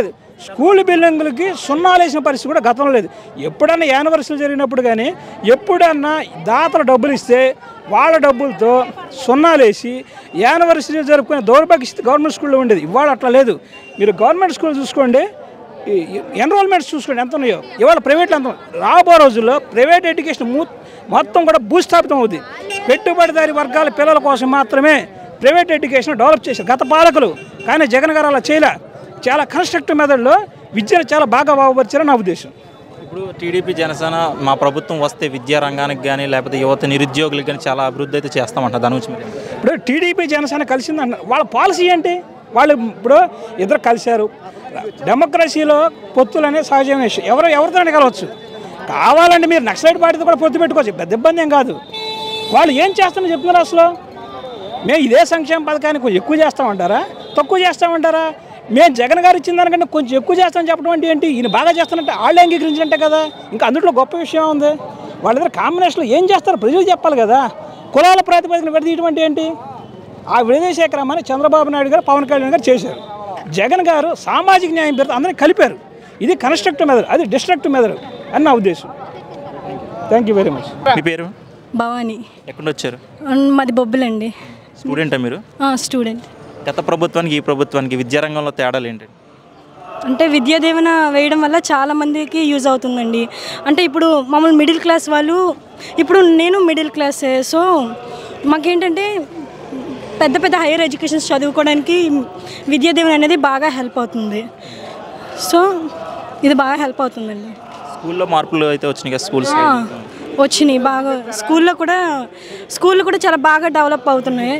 స్కూల్ బిల్డింగులకి సున్నాలు వేసిన పరిస్థితి కూడా గతంలో లేదు. ఎప్పుడన్నా యానివర్సరీ జరిగినప్పుడు కానీ ఎప్పుడన్నా దాతలు డబ్బులు ఇస్తే వాళ్ళ డబ్బులతో సున్నాలు వేసి యానివర్సరీ జరుపుకునే దౌర్భాగ్య స్థితి గవర్నమెంట్ స్కూల్లో ఉండేది. ఇవాళ అట్లా లేదు. మీరు గవర్నమెంట్ స్కూల్ చూసుకోండి, ఎన్రోల్మెంట్స్ చూసుకోండి ఎంత ఉన్నాయో. ఇవాళ ప్రైవేట్లో ఎంత రాబో రోజుల్లో ప్రైవేట్ ఎడ్యుకేషన్ మొత్తం కూడా భూస్థాపితం అవుతుంది. పెట్టుబడిదారి వర్గాల పిల్లల కోసం మాత్రమే ప్రైవేట్ ఎడ్యుకేషన్ డెవలప్ చేశారు గత పాలకులు. కానీ జగన్ గారు అలా చేయలే. చాలా కన్స్ట్రక్టివ్ మెథడ్లో విద్యను చాలా బాగా బాగుపరిచారని నా ఉద్దేశం. ఇప్పుడు టీడీపీ జనసేన మా ప్రభుత్వం వస్తే విద్యా రంగానికి కానీ లేకపోతే యువత నిరుద్యోగులకు కానీ చాలా అభివృద్ధి అయితే చేస్తామంటారు. దాని గురించి ఇప్పుడు టీడీపీ జనసేన కలిసిందన్న వాళ్ళ పాలసీ ఏంటి? వాళ్ళు ఇప్పుడు ఇద్దరు కలిశారు. డెమోక్రసీలో పొత్తులు అనేది సహజమైన విషయం. ఎవరు ఎవరితో కలవచ్చు. కావాలంటే మీరు నక్సలైట్ పార్టీతో కూడా పొత్తు పెట్టుకోవచ్చు, పెద్ద ఇబ్బంది ఏం కాదు. వాళ్ళు ఏం చేస్తామని చెప్తున్నారు అసలు? మేము ఇదే సంక్షేమ పథకాన్ని కొంచెం ఎక్కువ చేస్తామంటారా, తక్కువ చేస్తామంటారా? మేము జగన్ గారు ఇచ్చిన దానికంటే కొంచెం ఎక్కువ చేస్తామని చెప్పడం అంటే ఏంటి? ఈయన బాగా చేస్తానంటే వాళ్ళు అంగీకరించినట్టే కదా. ఇంకా అందులో గొప్ప విషయం ఉంది. వాళ్ళిద్దరు కాంబినేషన్లో ఏం చేస్తారో ప్రజలు చెప్పాలి కదా. కులాల ప్రాతిపదికన విడదీయడం అంటే ఏంటి? ఆ విడదీసే క్రమాన్ని చంద్రబాబు నాయుడు గారు, పవన్ కళ్యాణ్ గారు చేశారు. జగన్ గారు సామాజిక న్యాయం పేరుతో అందరినీ కలిపారు. ఇది కన్స్ట్రక్టివ్ మెథడ్, అది డిస్ట్రక్టివ్ మెథడ్ అని నా ఉద్దేశం. Thank you very much. మీ పేరు? భవాని. ఎక్కడ వచ్చారు? మాది బొబ్బులండి. స్టూడెంటా మీరు? స్టూడెంట్. గత ప్రభుత్వానికి ఈ ప్రభుత్వానికి విద్యారంగంలో తేడాలు ఏంటి? అంటే విద్యా దీవెన వేయడం వల్ల చాలామందికి యూజ్ అవుతుందండి. అంటే ఇప్పుడు మామూలు మిడిల్ క్లాస్ వాళ్ళు, ఇప్పుడు నేను మిడిల్ క్లాసే, సో మాకేంటంటే పెద్ద పెద్ద హైయర్ ఎడ్యుకేషన్స్ చదువుకోవడానికి విద్యా దీవెన అనేది బాగా హెల్ప్ అవుతుంది. సో ఇది బాగా హెల్ప్ అవుతుందండి. స్కూల్లో మార్పులు అయితే వచ్చినాయి కదా, స్కూల్స్ వచ్చినాయి బాగా. స్కూల్లో కూడా స్కూల్లో కూడా చాలా బాగా డెవలప్ అవుతున్నాయి.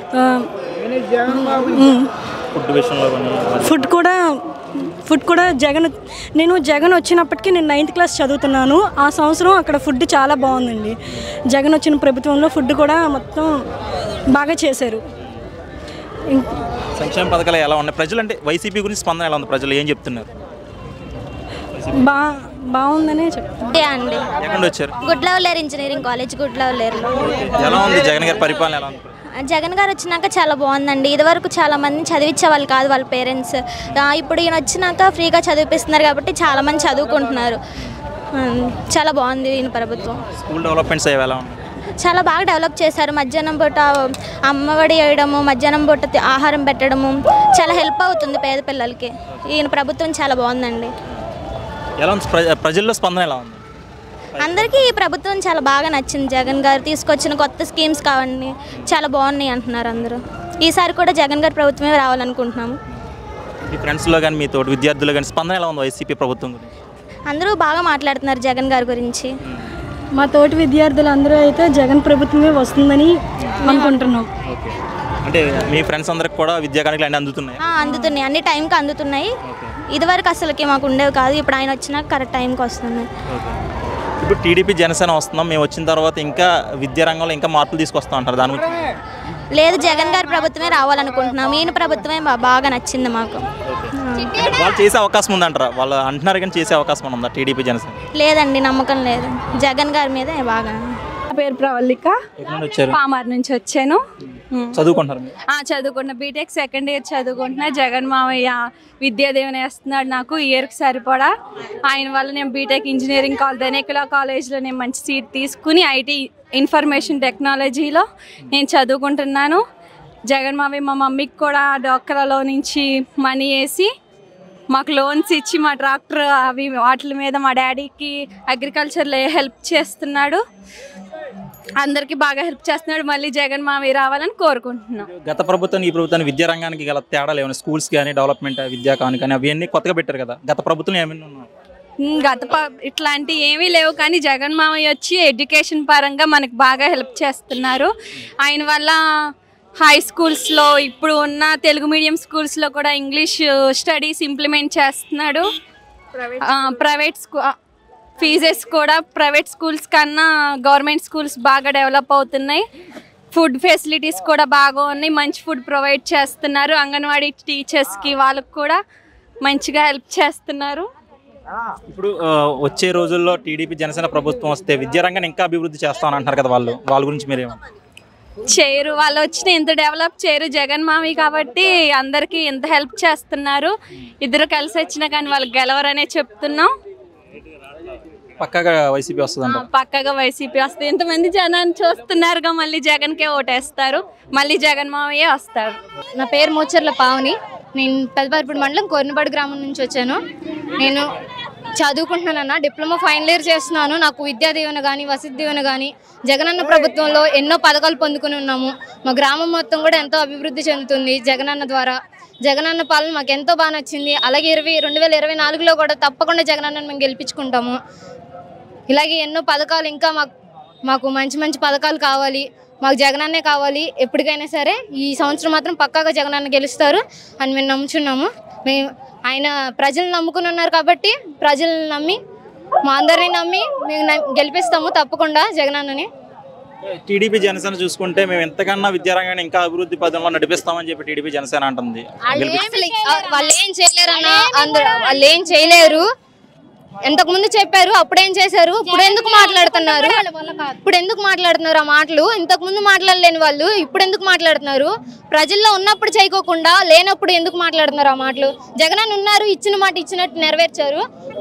ఫుడ్ విషయంలో ఫుడ్ కూడా ఫుడ్ కూడా జగన్ నేను జగన్ వచ్చినప్పటికీ నేను నైన్త్ క్లాస్ చదువుతున్నాను. ఆ సంవత్సరం అక్కడ ఫుడ్ చాలా బాగుందండి. జగన్ వచ్చిన ప్రభుత్వంలో ఫుడ్ కూడా మొత్తం బాగా చేశారు. సంక్షేమ పథకాలు ఎలా ఉన్నాయి? ప్రజలు అంటే వైసీపీ గురించి స్పందన ఎలా ఉంది? ప్రజలు ఏం చెప్తున్నారు? బా బాగుందనే చెప్తాను అండి. ఎక్కడ వచ్చారు? గుడ్లవల్లేరు ఇంజనీరింగ్ కాలేజ్, గుడ్లవల్లేరులో. ఎలా ఉంది జగన్ గారి పరిపాలన? ఎలా ఉంది? జగన్ గారు వచ్చినాక చాలా బాగుందండి. ఇదివరకు చాలా మంది చదివించే వాళ్ళు కాదు వాళ్ళ పేరెంట్స్. ఇప్పుడు ఈయన వచ్చినాక ఫ్రీగా చదివిపిస్తున్నారు కాబట్టి చాలా మంది చదువుకుంటున్నారు. చాలా బాగుంది ఈయన ప్రభుత్వం. స్కూల్ డెవలప్మెంట్స్ ఎలా ఉన్నాయి? చాలా బాగా డెవలప్ చేశారు. మధ్యాహ్నం పూట అమ్మఒడి వేయడము, మధ్యాహ్నం పూట ఆహారం పెట్టడము చాలా హెల్ప్ అవుతుంది పేద పిల్లలకి. ఈయన ప్రభుత్వం చాలా బాగుందండి. ఎలా ఉంది? ప్రజల్లో స్పందన ఎలా ఉంది? అందరికీ ఈ ప్రభుత్వం చాలా బాగా నచ్చింది. జగన్ గారు తీసుకొచ్చిన కొత్త స్కీమ్స్ కావండి చాలా బాగున్నాయి అంటున్నారు అందరూ. ఈసారి కూడా జగన్ గారి ప్రభుత్వమే రావాలనుకుంటున్నాము. మీ ఫ్రెండ్స్లో కానీ మీ తోటి విద్యార్థులు కానీ స్పందన ఎలా ఉంది వైసీపీ ప్రభుత్వం గురించి? అందరూ బాగా మాట్లాడుతున్నారు జగన్ గారి గురించి. మా తోటి విద్యార్థులు అందరూ అయితే జగన్ ప్రభుత్వమే వస్తుందని అనుకుంటున్నాం. అంటే మీ ఫ్రెండ్స్ అందరికి కూడా విద్యా కానుకలు అన్నీ అందుతున్నాయి? అందుతున్నాయి, అన్ని టైంకి అందుతున్నాయి. ఇదివరకు అసలుకి మాకు ఉండేవి కాదు, ఇప్పుడు ఆయన వచ్చినాక కరెక్ట్ టైంకి వస్తున్నాయి. ఇప్పుడు టీడీపీ జనసేన వస్తున్నాం, మేము వచ్చిన తర్వాత ఇంకా విద్యా రంగంలో ఇంకా మార్పులు తీసుకొస్తాం అంటారు. దాని గురించి లేదు, జగన్ గారి ప్రభుత్వమే రావాలనుకుంటున్నాం. ఈయన ప్రభుత్వమే బాగా నచ్చింది మాకు. వాళ్ళు చేసే అవకాశం ఉందంటారా? వాళ్ళు అంటున్నారు కానీ చేసే అవకాశం ఉందా టీడీపీ జనసేన? లేదండి, నమ్మకం లేదు. జగన్ గారి మీదే బాగా. నా పేరు ప్రవళిక, పామార్ నుంచి వచ్చాను. చదువుకుంటారు? చదువుకుంటున్నా, బీటెక్ సెకండ్ ఇయర్ చదువుకుంటున్నా. జగన్ మావయ్య విద్యా దీవెన వేస్తున్నాడు నాకు ఇయర్కి సరిపడా. ఆయన వల్ల నేను బీటెక్ ఇంజనీరింగ్ కాలేజ్ దనేకుల కాలేజ్లో నేను మంచి సీట్ తీసుకుని ఐటీ ఇన్ఫర్మేషన్ టెక్నాలజీలో నేను చదువుకుంటున్నాను. జగన్ మావయ్య మా మమ్మీకి కూడా డాక్టర్లో నుంచి మనీ వేసి మాకు లోన్స్ ఇచ్చి మా ట్రాక్టర్ అవి వాటి మీద మా డాడీకి అగ్రికల్చర్లో హెల్ప్ చేస్తున్నాడు. అందరికీ బాగా హెల్ప్ చేస్తున్నాడు. మళ్ళీ జగన్ మావయ్య రావాలని కోరుకుంటున్నాం. గత ప్రభుత్వం ఈ ప్రభుత్వాన్ని విద్యా రంగానికి గల తేడాలు ఏమైనా? స్కూల్స్ కానీ డెవలప్మెంట్ విద్యా కానీ కానీ అవన్నీ కొత్తగా పెట్టారు కదా, గత ప్రభుత్వం ఏమైనా ఉన్నాయి? గత ఇట్లాంటి ఏమీ లేవు, కానీ జగన్ మావయ్య వచ్చి ఎడ్యుకేషన్ పరంగా మనకు బాగా హెల్ప్ చేస్తున్నారు. ఆయన వల్ల హై స్కూల్స్లో ఇప్పుడు ఉన్న తెలుగు మీడియం స్కూల్స్లో కూడా ఇంగ్లీష్ స్టడీస్ ఇంప్లిమెంట్ చేస్తున్నాడు. ప్రైవేట్ స్కూ ఫీజెస్ కూడా ప్రైవేట్ స్కూల్స్ కన్నా గవర్నమెంట్ స్కూల్స్ బాగా డెవలప్ అవుతున్నాయి. ఫుడ్ ఫెసిలిటీస్ కూడా బాగా ఉన్నాయి, మంచి ఫుడ్ ప్రొవైడ్ చేస్తున్నారు. అంగన్వాడీ టీచర్స్కి వాళ్ళకి కూడా మంచిగా హెల్ప్ చేస్తున్నారు. ఇప్పుడు వచ్చే రోజుల్లో టీడీపీ జనసేన ప్రభుత్వం వస్తే విద్యారంగాన్ని ఇంకా అభివృద్ధి చేస్తామని అంటున్నారు కదా, వాళ్ళు వాళ్ళ గురించి మీరేమో? చేయరు, వాళ్ళు వచ్చిన ఇంత డెవలప్ చేయరు జగన్ మామి కాబట్టి అందరికీ ఇంత హెల్ప్ చేస్తున్నారు. ఇద్దరు కలిసి వచ్చినా కానీ వాళ్ళు గెలవరనే చెప్తున్నాం. పక్కాగా వైసీపీ వస్తుందంట. పక్కగా వైసీపీ వస్తుంది. ఇంతమంది జనాన్ని చూస్తున్నారుగా, మళ్ళీ జగన్కే ఓటేస్తారు, మళ్ళీ జగన్ మామయ్యే వస్తారు. నా పేరు మోచర్ల పావని. నేను పెద్దపరిపూడి మండలం కొర్నపాడు గ్రామం నుంచి వచ్చాను. నేను చదువుకుంటున్నానన్న, డిప్లొమా ఫైనల్ ఇయర్ చేస్తున్నాను. నాకు విద్యా దీవెన కానీ వసతి దీవెన కానీ జగనన్న ప్రభుత్వంలో ఎన్నో పథకాలు పొందుకుని ఉన్నాము. మా గ్రామం మొత్తం కూడా ఎంతో అభివృద్ధి చెందుతుంది జగనన్న ద్వారా. జగనన్న పాలన మాకు ఎంతో బాగా నచ్చింది. అలాగే ఇరవై రెండు వేల ఇరవై నాలుగులో కూడా తప్పకుండా జగనన్నను మేము గెలిపించుకుంటాము. ఇలాగే ఎన్నో పథకాలు ఇంకా మాకు మాకు మంచి మంచి పథకాలు కావాలి. మాకు జగనన్నే కావాలి. ఎప్పటికైనా సరే ఈ సంవత్సరం మాత్రం పక్కాగా జగనన్న గెలుస్తారు అని మేము నమ్ముచున్నాము. మేము ఆయన ప్రజలు నమ్ముకుని ఉన్నారు కాబట్టి ప్రజలను నమ్మి మా అందరినీ నమ్మి మేము గెలిపిస్తాము తప్పకుండా జగనన్నని. టీడీపీ జనసేన చూసుకుంటే మేము ఎంతకన్నా విద్యారంగాన్ని ఇంకా అభివృద్ధి పదంలో నడిపిస్తామని చెప్పి టీడీపీ జనసేన అంటుంది. వాళ్ళు ఏం చేయలేరన్న, అందరూ వాళ్ళు ఏం చేయలేరు. ఎంతకు ముందు చెప్పారు, అప్పుడేం చేశారు, ఇప్పుడు ఎందుకు మాట్లాడుతున్నారు ఇప్పుడు ఎందుకు మాట్లాడుతున్నారు ఆ మాటలు? ఇంతకు ముందు మాట్లాడలేని వాళ్ళు ఇప్పుడు ఎందుకు మాట్లాడుతున్నారు? ప్రజల్లో ఉన్నప్పుడు చేయకోకుండా లేనప్పుడు ఎందుకు మాట్లాడుతున్నారు ఆ మాటలు? జగనన్న ఉన్నారు, ఇచ్చిన మాట ఇచ్చినట్టు నెరవేర్చారు.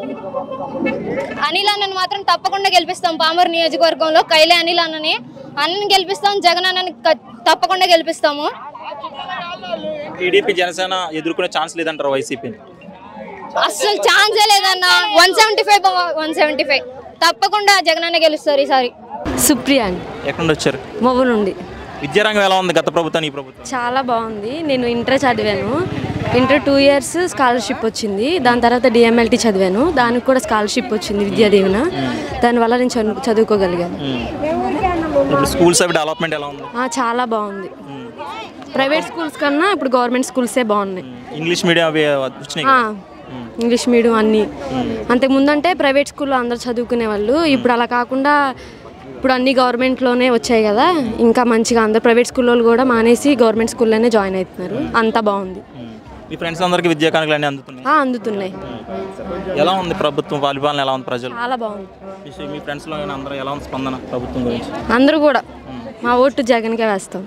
అనిల్ అన్నని మాత్రం తప్పకుండా గెలిపిస్తాం. పామూరు నియోజకవర్గంలో కైలే అనిల్ అన్నని అన్నని గెలిపిస్తాం, జగనన్నని తప్పకుండా గెలిపిస్తాము. టీడీపీ జనసేన ఎదుర్కొనే ఛాన్స్ లేదంటారు వైసీపీని? అసలు ఛాన్సే లేదన్న. One seventy five one seventy five తప్పకుండా జగనన్న గెలుస్తారు ఈసారి. సుప్రియా అండి. ఎక్కడి నుండి వచ్చారు? మొవ్వ నుండి. విద్యారంగం ఎలా ఉంది గత ప్రభుత్వం ఈ ప్రభుత్వం? చాలా బాగుంది. నేను ఇంటర్ చదివాను. ఇంటర్ టూ ఇయర్స్ స్కాలర్షిప్ వచ్చింది. దాని తర్వాత డిఎంఎల్టీ చదివాను, దానికి కూడా స్కాలర్షిప్ వచ్చింది విద్యా దీవెన. దానివల్ల నేను చదువు చదువుకోగలిగాను. ఇప్పుడు స్కూల్స్ అవి డెవలప్మెంట్ ఎలా ఉంది? చాలా బాగుంది. ప్రైవేట్ స్కూల్స్ కన్నా ఇప్పుడు గవర్నమెంట్ స్కూల్సే బాగున్నాయి. ఇంగ్లీష్ మీడియం అవి వచ్చినాయి. ఇంగ్లీష్ మీడియం అన్నీ. అంతకుముందు అంటే ప్రైవేట్ స్కూల్లో అందరు చదువుకునే వాళ్ళు, ఇప్పుడు అలా కాకుండా ఇప్పుడు అన్ని గవర్నమెంట్లోనే వచ్చాయి కదా. ఇంకా మంచిగా అందరు ప్రైవేట్ స్కూల్లో కూడా మానేసి గవర్నమెంట్ స్కూల్లోనే జాయిన్ అవుతున్నారు. అంతా బాగుంది. మీ ఫ్రెండ్స్ అందరికి విద్యా కానుకలు అన్నీ అందుతున్నాయి? అందుతున్నాయి. ఎలా ఉంది ప్రభుత్వం పరిపాలన? ఎలా ఉంది ప్రజలు? చాలా బాగుంది. మీ ఫ్రెండ్స్లో అందరూ ఎలా ఉంది స్పందన ప్రభుత్వం గురించి? అందరూ కూడా మా ఓటు జగన్కే వేస్తాం.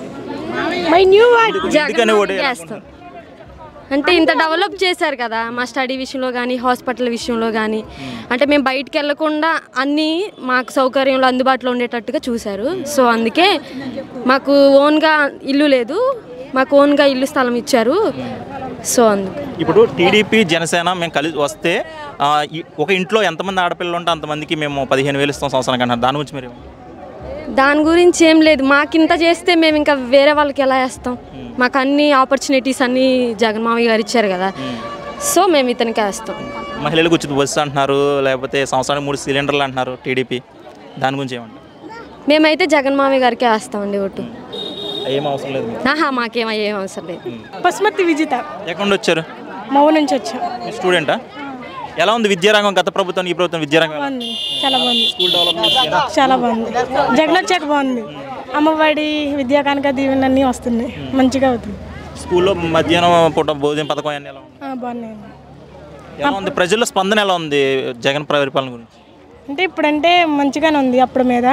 జగన్కే వేస్తాం. అంటే ఇంత డెవలప్ చేశారు కదా మా స్టడీ విషయంలో కానీ హాస్పిటల్ విషయంలో కానీ. అంటే మేము బయటికి వెళ్ళకుండా అన్నీ మాకు సౌకర్యంలో అందుబాటులో ఉండేటట్టుగా చూశారు. సో అందుకే మాకు ఓన్గా ఇల్లు లేదు, మాకు ఓన్గా ఇల్లు స్థలం ఇచ్చారు. సో అందుకు ఇప్పుడు టీడీపీ జనసేన మేము కలిసి వస్తే ఒక ఇంట్లో ఎంతమంది ఆడపిల్లలు ఉంటే అంతమందికి మేము పదిహేను వేలు ఇస్తాం సంవత్సరానికి అన్నారు. దాని గురించి మీరు? దాని గురించి ఏం లేదు. మాకింత చేస్తే మేము ఇంకా వేరే వాళ్ళకి ఎలా వేస్తాం? మాకు అన్ని ఆపర్చునిటీస్ అన్నీ జగన్మామయ్య గారు ఇచ్చారు కదా. సో మేము ఇతనికి వేస్తాం. మహిళలకు ఉచిత బస్సు అంటున్నారు, లేకపోతే సంవత్సరానికి మూడు సిలిండర్లు అంటున్నారు టీడీపీ. దాని గురించి ఏమంటారు? మేమైతే జగన్మామయ్య గారికి వేస్తామండి ఓటు. ఏం అవసరం లేదు. ఆహా మాకేమో ఏం అవసరం లేదు. పసుమర్తి విజిత. ఎక్కడి నుంచి వచ్చారు? మౌ నుంచి వచ్చా. స్టూడెంటా? ఎలా ఉంది విద్యారంగం గత ప్రభుత్వం ఈ ప్రభుత్వం విద్యారంగం? చాలా బాగుంది. స్కూల్ డెవలప్మెంట్ చాలా బాగుంది. జగన్ వచ్చాక బాగుంది. అమ్మఒడి విద్యా కానుక దీవెన అన్నీ వస్తున్నాయి, మంచిగా అవుతుంది. స్కూల్లో మధ్యాహ్నం పూట భోజన పథకం అన్నీ ఎలా ఉంది? బాగున్నాయి. ఎలా ఉంది ప్రజల స్పందన ఎలా ఉంది జగన్ పరిపాలన గురించి? అంటే ఇప్పుడంటే మంచిగానే ఉంది, అప్పుడు మీద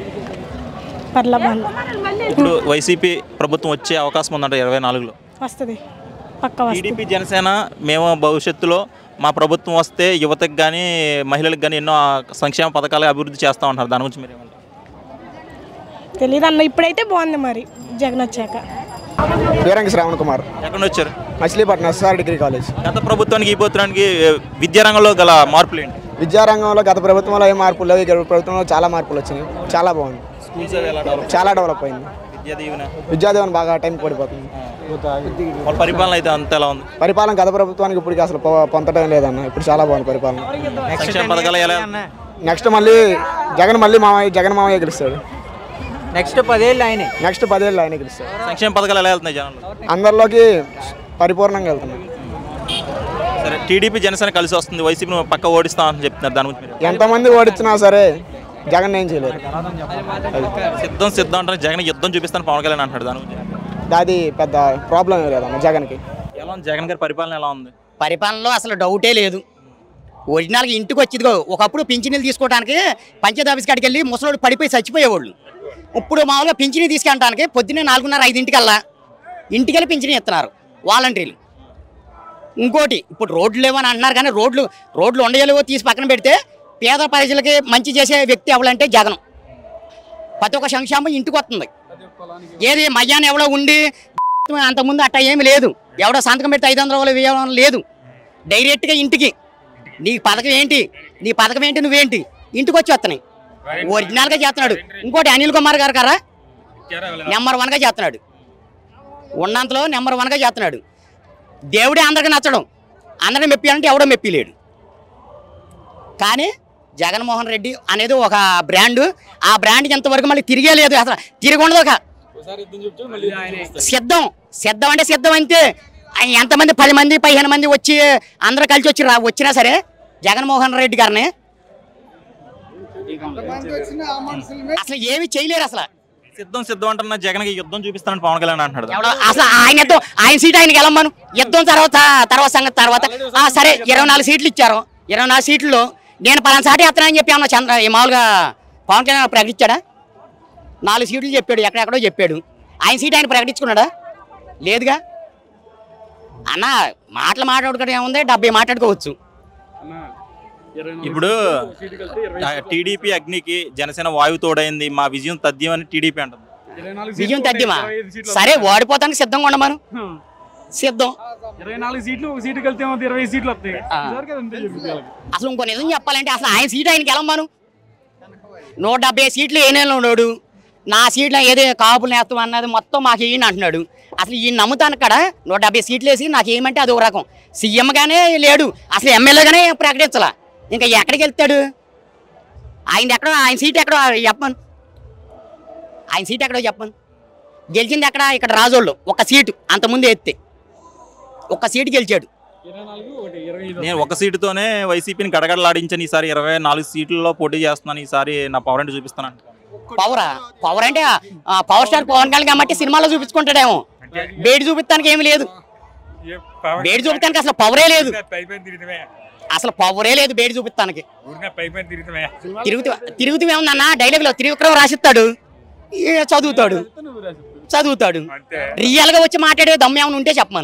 పర్లా బాగుంది. ఇప్పుడు వైసీపీ ప్రభుత్వం వచ్చే అవకాశం ఉందంట ఇరవై నాలుగులో వస్తుంది పక్క. టీడీపీ జనసేన మేము భవిష్యత్తులో మా ప్రభుత్వం వస్తే యువతకు కానీ మహిళలకు కానీ ఎన్నో సంక్షేమ పథకాలు అభివృద్ధి చేస్తూ ఉంటారు. దాని గురించి మీరు ఏమంటారు? తెలియదు అన్న, ఇప్పుడైతే బాగుంది మరి జగన్ వచ్చాక. వీరంగి శ్రావణ్ కుమార్. ఎక్కడి నుంచి వచ్చారు? Machilipatnam SR degree college. గత ప్రభుత్వానికి ఈ ప్రభుత్వానికి విద్యారంగంలో గల మార్పులు ఏంటి? విద్యారంగంలో గత ప్రభుత్వంలో ఏ మార్పులు లేవు, ఈ ప్రభుత్వంలో చాలా మార్పులు వచ్చినాయి. చాలా బాగుంది. స్కూల్స్ ఎలా డెవలప్? చాలా డెవలప్ అయింది. విద్యా దీవెన విద్యాదీవెన బాగా టైం పడిపోతుంది. వాళ్ళ పరిపాలన అయితే అంత ఎలా ఉంది? పరిపాలన గత ప్రభుత్వానికి ఇప్పటికి అసలు పొందడం లేదన్న. ఇప్పుడు చాలా బాగుంది పరిపాలన. సంక్షేమ పథకాలు ఎలా? నెక్స్ట్ మళ్ళీ జగన్ మళ్ళీ మామయ్య జగన్ మామయ్య గెలుస్తాడు. నెక్స్ట్ పదేళ్ళు ఆయన నెక్స్ట్ పదేళ్ళు ఆయన గెలుస్తాడు. సంక్షేమ పథకాలు ఎలా వెళ్తున్నాయి జనాలు? అందరిలోకి పరిపూర్ణంగా వెళ్తున్నాయి. సరే టీడీపీ జనసేన కలిసి వస్తుంది, వైసీపీ పక్క ఓడిస్తామని చెప్తున్నారు. దాని గురించి మీరు? ఎంతమంది ఓడించినా సరే జగన్ ఏం చేయలేరు. సిద్ధం సిద్ధం అంటే జగన్ యుద్ధం చూపిస్తాను పవన్ కళ్యాణ్ అంటాడు. దాని గురించి అది పెద్ద ప్రాబ్లం లేదన్న జగన్కి. ఎలా ఉంది జగన్ గారి పరిపాలన? ఎలా ఉంది పరిపాలనలో? అసలు డౌటే లేదు. ఒరిజినల్గా ఇంటికి వచ్చేదిగో ఒకప్పుడు పింఛనీలు తీసుకోవడానికి పంచాయతీ ఆఫీస్ కాడికి వెళ్ళి ముసలోడు పడిపోయి చచ్చిపోయేవాళ్ళు. ఇప్పుడు మామూలుగా పింఛనీ తీసుకెళ్ళడానికి పొద్దున్నే నాలుగున్నర ఐదింటికల్లా ఇంటికెళ్ళి పింఛనీ ఇస్తున్నారు వాలంటీర్లు. ఇంకోటి ఇప్పుడు రోడ్లు లేవని అంటున్నారు, కానీ రోడ్లు రోడ్లు ఉండలేవో తీసి పక్కన పెడితే పేద ప్రజలకి మంచి చేసే వ్యక్తి ఎవరంటే జగన్. ప్రతి ఒక్క సంక్షేమం ఇంటికి వస్తుంది. ఏది మధ్యాహ్నం ఎవడో ఉండి అంతకుముందు అట్ట ఏమి లేదు, ఎవడో సంతకం పెడితే ఐదు వందల వేయడం లేదు, డైరెక్ట్గా ఇంటికి నీ పథకం ఏంటి నీ పథకం ఏంటి నువ్వేంటి ఇంటికి వచ్చి వస్తున్నాయి. ఒరిజినల్గా చేస్తున్నాడు. ఇంకోటి అనిల్ కుమార్ గారు కదా నెంబర్ వన్గా చేస్తున్నాడు, ఉన్నంతలో నెంబర్ వన్గా చేస్తున్నాడు. దేవుడే అందరికీ నచ్చడం, అందరిని మెప్పియాలంటే ఎవడో మెప్పిలేడు. కానీ జగన్మోహన్ రెడ్డి అనేది ఒక బ్రాండ్, ఆ బ్రాండ్కి ఎంతవరకు మళ్ళీ తిరిగే లేదు, అసలు తిరిగి ఉండదు. ఒక సిద్ధం సిద్ధం అంటే సిద్ధం అంతే. ఎంతమంది పది మంది పదిహేను మంది వచ్చి అందరూ కలిసి వచ్చి రా వచ్చినా సరే జగన్మోహన్ రెడ్డి గారిని అసలు ఏమి చేయలేరు. అసలు సిద్ధం సిద్ధం అంటున్నా జగన్కి యుద్ధం చూపిస్తానని పవన్ కళ్యాణ్ అంటున్నాడు. అసలు ఆయన యుద్ధం ఆయన సీట్ ఆయనకి వెళ్ళమను, యుద్ధం తర్వాత తర్వాత సంగతి తర్వాత. సరే ఇరవై నాలుగు సీట్లు ఇచ్చారు, ఇరవై నాలుగు సీట్లలో నేను పలానా సాటి ఎత్తనని చెప్పి అన్న చంద్ర మామూలుగా పవన్ కళ్యాణ్ ప్రకటించాడా? నాలుగు సీట్లు చెప్పాడు, ఎక్కడెక్కడో చెప్పాడు. ఆయన సీట్ ఆయన ప్రకటించుకున్నాడా? లేదుగా. అన్న మాటలు మాట్లాడుకోవడం ఏముంది, డెబ్బై మాట్లాడుకోవచ్చు. ఇప్పుడు టీడీపీ అగ్నికి జనసేన వాయువు తోడైంది, మా విజయం తథ్యం అని టీడీపీ అంటుంది. విజయం తథ్యమా? సరే ఓడిపోతానికి సిద్ధంగా ఉండమను. సిద్ధం. ఇరవై నాలుగు సీట్లు ఒక సీటుకి వెళ్తే ఇరవై సీట్లు వస్తాయి. అసలు ఇంకో నిజం చెప్పాలంటే అసలు ఆయన సీట్ ఆయనకి వెళ్ళమను. నూట డెబ్బై సీట్లు ఏనేళ్ళు ఉన్నాడు, నా సీట్లు ఏదో కాపులు నేస్తాం అన్నది మొత్తం మాకు వేయండి అంటున్నాడు. అసలు ఈయన నమ్ముతాను అక్కడ నూట డెబ్బై సీట్లు వేసి నాకు ఏమంటే అది ఒక రకం. సీఎంగానే లేడు, అసలు ఎమ్మెల్యేగానే ప్రకటించాల, ఇంకా ఎక్కడికి వెళ్తాడు? ఆయన ఎక్కడో ఆయన సీట్ ఎక్కడో చెప్పను, ఆయన సీట్ ఎక్కడో చెప్పను. గెలిచింది ఎక్కడ? ఇక్కడ రాజోళ్ళు ఒక సీటు అంతకుముందు ఎత్తే ఒక్క సీటు గెలిచాడు. నేను ఒక సీటుతోనే వైసీపీని గడగడలాడించాను, ఈసారి ఇరవై నాలుగు సీట్లలో పోటీ చేస్తున్నాను, ఈసారి నా పవర్ అంటే చూపిస్తాను. పవరా? పవర్ అంటే పవర్ స్టార్ పవన్ కళ్యాణ్ కాబట్టి సినిమాలో చూపించుకుంటాడేమో, బేడి చూపించడానికి ఏమి లేదు. బేడి చూపించడానికి అసలు పవరే లేదు, అసలు పవరే లేదు బేడి చూపించడానికి. తిరుగుతూ తిరుగుతూ ఏముందన్న డైలాగ్లో త్రివిక్రమ్ రాసిస్తాడు, చదువుతాడు చదువుతాడు రియల్ గా వచ్చి మాట్లాడే దమ్ము ఏమైనా ఉంటే చెప్పమను.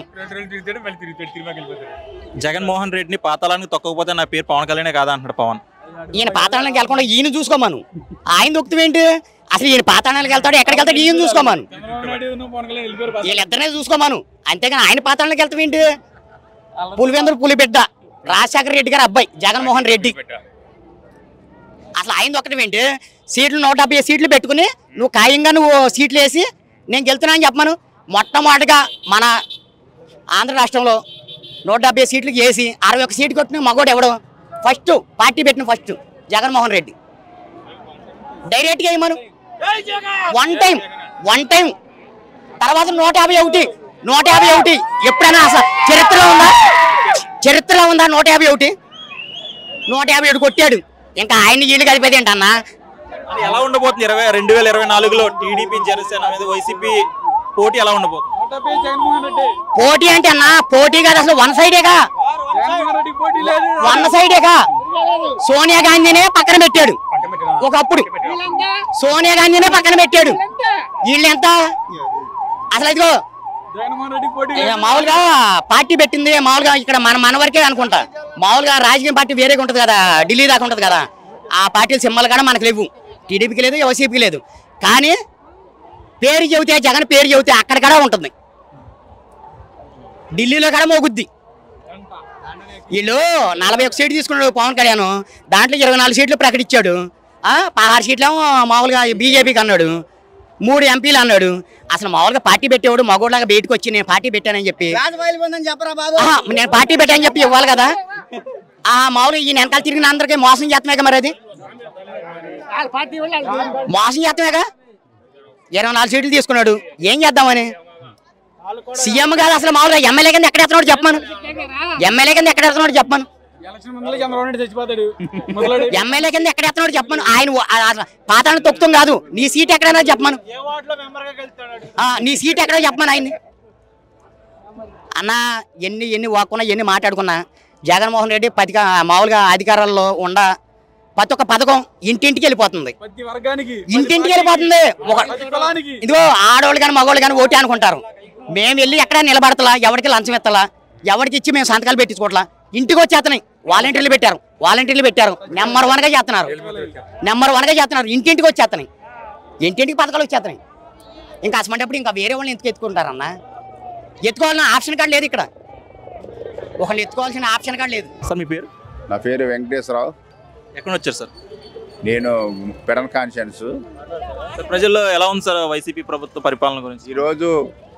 జగన్మోహన్ రెడ్డిని పాతాళానికి తొక్కకపోతే నా పేరు పవన్ కళ్యాణే కాదా అంటాడు పవన్. ఈయన పాతాళానికి వెళ్ళకుండా ఈయన చూసుకోమను. ఆయన దొక్కుతావేంటి? అసలు ఈయన పాతాళానికి వెళ్తాడు, ఎక్కడికి వెళ్తాడు ఈయన చూసుకోమను, వీళ్ళిద్దరినే చూసుకోమను. అంతేగాని ఆయన పాతాళానికి వెళ్తావేంటి? పులివెందులు పులిబిడ్డ రాజశేఖర రెడ్డి గారు అబ్బాయి జగన్మోహన్ రెడ్డి. అసలు ఆయన ఒక్కటేంటి? సీట్లు నూట డెబ్బై సీట్లు పెట్టుకుని నువ్వు ఖాయంగా నువ్వు సీట్లు వేసి నేను గెలుతున్నా అని చెప్పమను. మొట్టమొదటిగా మన ఆంధ్ర రాష్ట్రంలో నూట డెబ్బై సీట్లకి వేసి అరవై ఒక్క సీటు కొట్టిన మగోడు ఎవడో ఫస్ట్ పార్టీ పెట్టిన ఫస్ట్ జగన్మోహన్ రెడ్డి. డైరెక్ట్గా వేయమను, వన్ టైం వన్ టైం తర్వాత నూట యాభై ఒకటి నూట యాభై ఒకటి ఎప్పుడైనా అసలు చరిత్రలో ఉందా? చరిత్రలో ఉందా నూట యాభై ఒకటి? నూట యాభై ఒకటి కొట్టాడు, ఇంకా ఆయన వీళ్ళు కలిపేది ఏంటన్నా? ఎలా ఉండబోతుంది ఇరవై రెండు వేల ఇరవై నాలుగులో టీడీపీ జనసేన మీద వైసీపీ పోటీ ఎలా ఉండబోతుంది? పోటీ అంటే అన్న పోటీ కాదు, అసలు వన్ సైడేగా వన్ సైడేగా సోనియా గాంధీనే పక్కన పెట్టాడు ఒకప్పుడు, సోనియా గాంధీనే పక్కన పెట్టాడు. వీళ్ళు ఎంత అసలు ఇదిగో మామూలుగా పార్టీ పెట్టింది మామూలుగా ఇక్కడ మన మన వరకే అనుకుంటా. మామూలుగా రాజకీయ పార్టీ వేరేగా ఉంటుంది కదా, ఢిల్లీ దాకా ఉంటుంది కదా, ఆ పార్టీల సింబల్ కూడా మనకు లేవు, టీడీపీకి లేదు వైసీపీకి లేదు. కానీ పేరు చెబితే జగన్ పేరు చెబితే అక్కడ కూడా ఉంటుంది, ఢిల్లీలో కూడా మోగుద్ది. వీళ్ళు నలభై ఒక సీట్లు తీసుకున్నాడు పవన్ కళ్యాణ్, దాంట్లో ఇరవై నాలుగు సీట్లు ప్రకటించాడు. పదహారు సీట్లు మామూలుగా బీజేపీకి అన్నాడు, మూడు ఎంపీలు అన్నాడు. అసలు మామూలుగా పార్టీ పెట్టేవాడు మగోళ్ళగా బయటకు వచ్చి నేను పార్టీ పెట్టానని చెప్పి నేను పార్టీ పెట్టానని చెప్పి ఇవ్వాలి కదా. ఆ మామూలుగా ఈయన వెనకాల తిరిగిన అందరికీ మోసం చేస్తున్నాయి మరి, అది మోసం చేస్తున్నాయిగా. ఇరవై నాలుగు సీట్లు తీసుకున్నాడు, ఏం చేద్దామని? సీఎం కాదు అసలు మామూలుగా ఎమ్మెల్యే కింద ఎక్కడ ఎత్తున్నాడు చెప్పమను, ఎమ్మెల్యే కింద ఎక్కడ ఎత్తున్నాడు చెప్పమను, ఎమ్మెల్యే కింద ఎక్కడ ఎత్తున్నాడు చెప్పమను. ఆయన పాతాన్ని తొక్కుతాం కాదు, నీ సీట్ ఎక్కడైనా చెప్పమను, నీ సీట్ ఎక్కడో చెప్పమను ఆయన్ని. అన్న ఎన్ని ఎన్ని వాక్కున్నా ఎన్ని మాట్లాడుకున్నా జగన్మోహన్ రెడ్డి పది మామూలుగా అధికారాల్లో ఉండ ప్రతి ఒక్క పథకం ఇంటింటికి వెళ్ళిపోతుంది, ఇంటింటికి వెళ్ళిపోతుంది. ఒక ఇదిగో ఆడవాళ్ళు కానీ మగవాళ్ళు కానీ ఓటే అనుకుంటారు. మేము వెళ్ళి ఎక్కడ నిలబడతలా, ఎవరికి లంచం ఎత్తలా, ఎవరికి ఇచ్చి మేము సంతకాలు పెట్టించుకోవట్లా, ఇంటికి వచ్చేస్తున్నాయి. వాలంటీర్లు పెట్టారు, వాలంటీర్లు పెట్టారు, నెంబర్ వన్గా చేస్తున్నారు, నెంబర్ వన్గా చేస్తున్నారు. ఇంటింటికి వచ్చేస్తున్నాయి, ఇంటింటికి పథకాలు వచ్చేస్తున్నాయి. ఇంకా అసమంటప్పుడు ఇంకా వేరే వాళ్ళని ఎందుకు ఎత్తుకుంటారన్నా? ఎత్తుకోవాలన్న ఆప్షన్ కార్డు లేదు ఇక్కడ, ఒకళ్ళు ఎత్తుకోవాల్సిన ఆప్షన్ కార్డు లేదు. సార్ మీ పేరు? నా పేరు వెంకటేశ్వరరావు. ఎక్కడ వచ్చారు సార్? నేను పెడన్ కాన్షియన్స్. ప్రజల్లో ఎలా ఉంది సార్ వైసీపీ ప్రభుత్వ పరిపాలన గురించి? ఈరోజు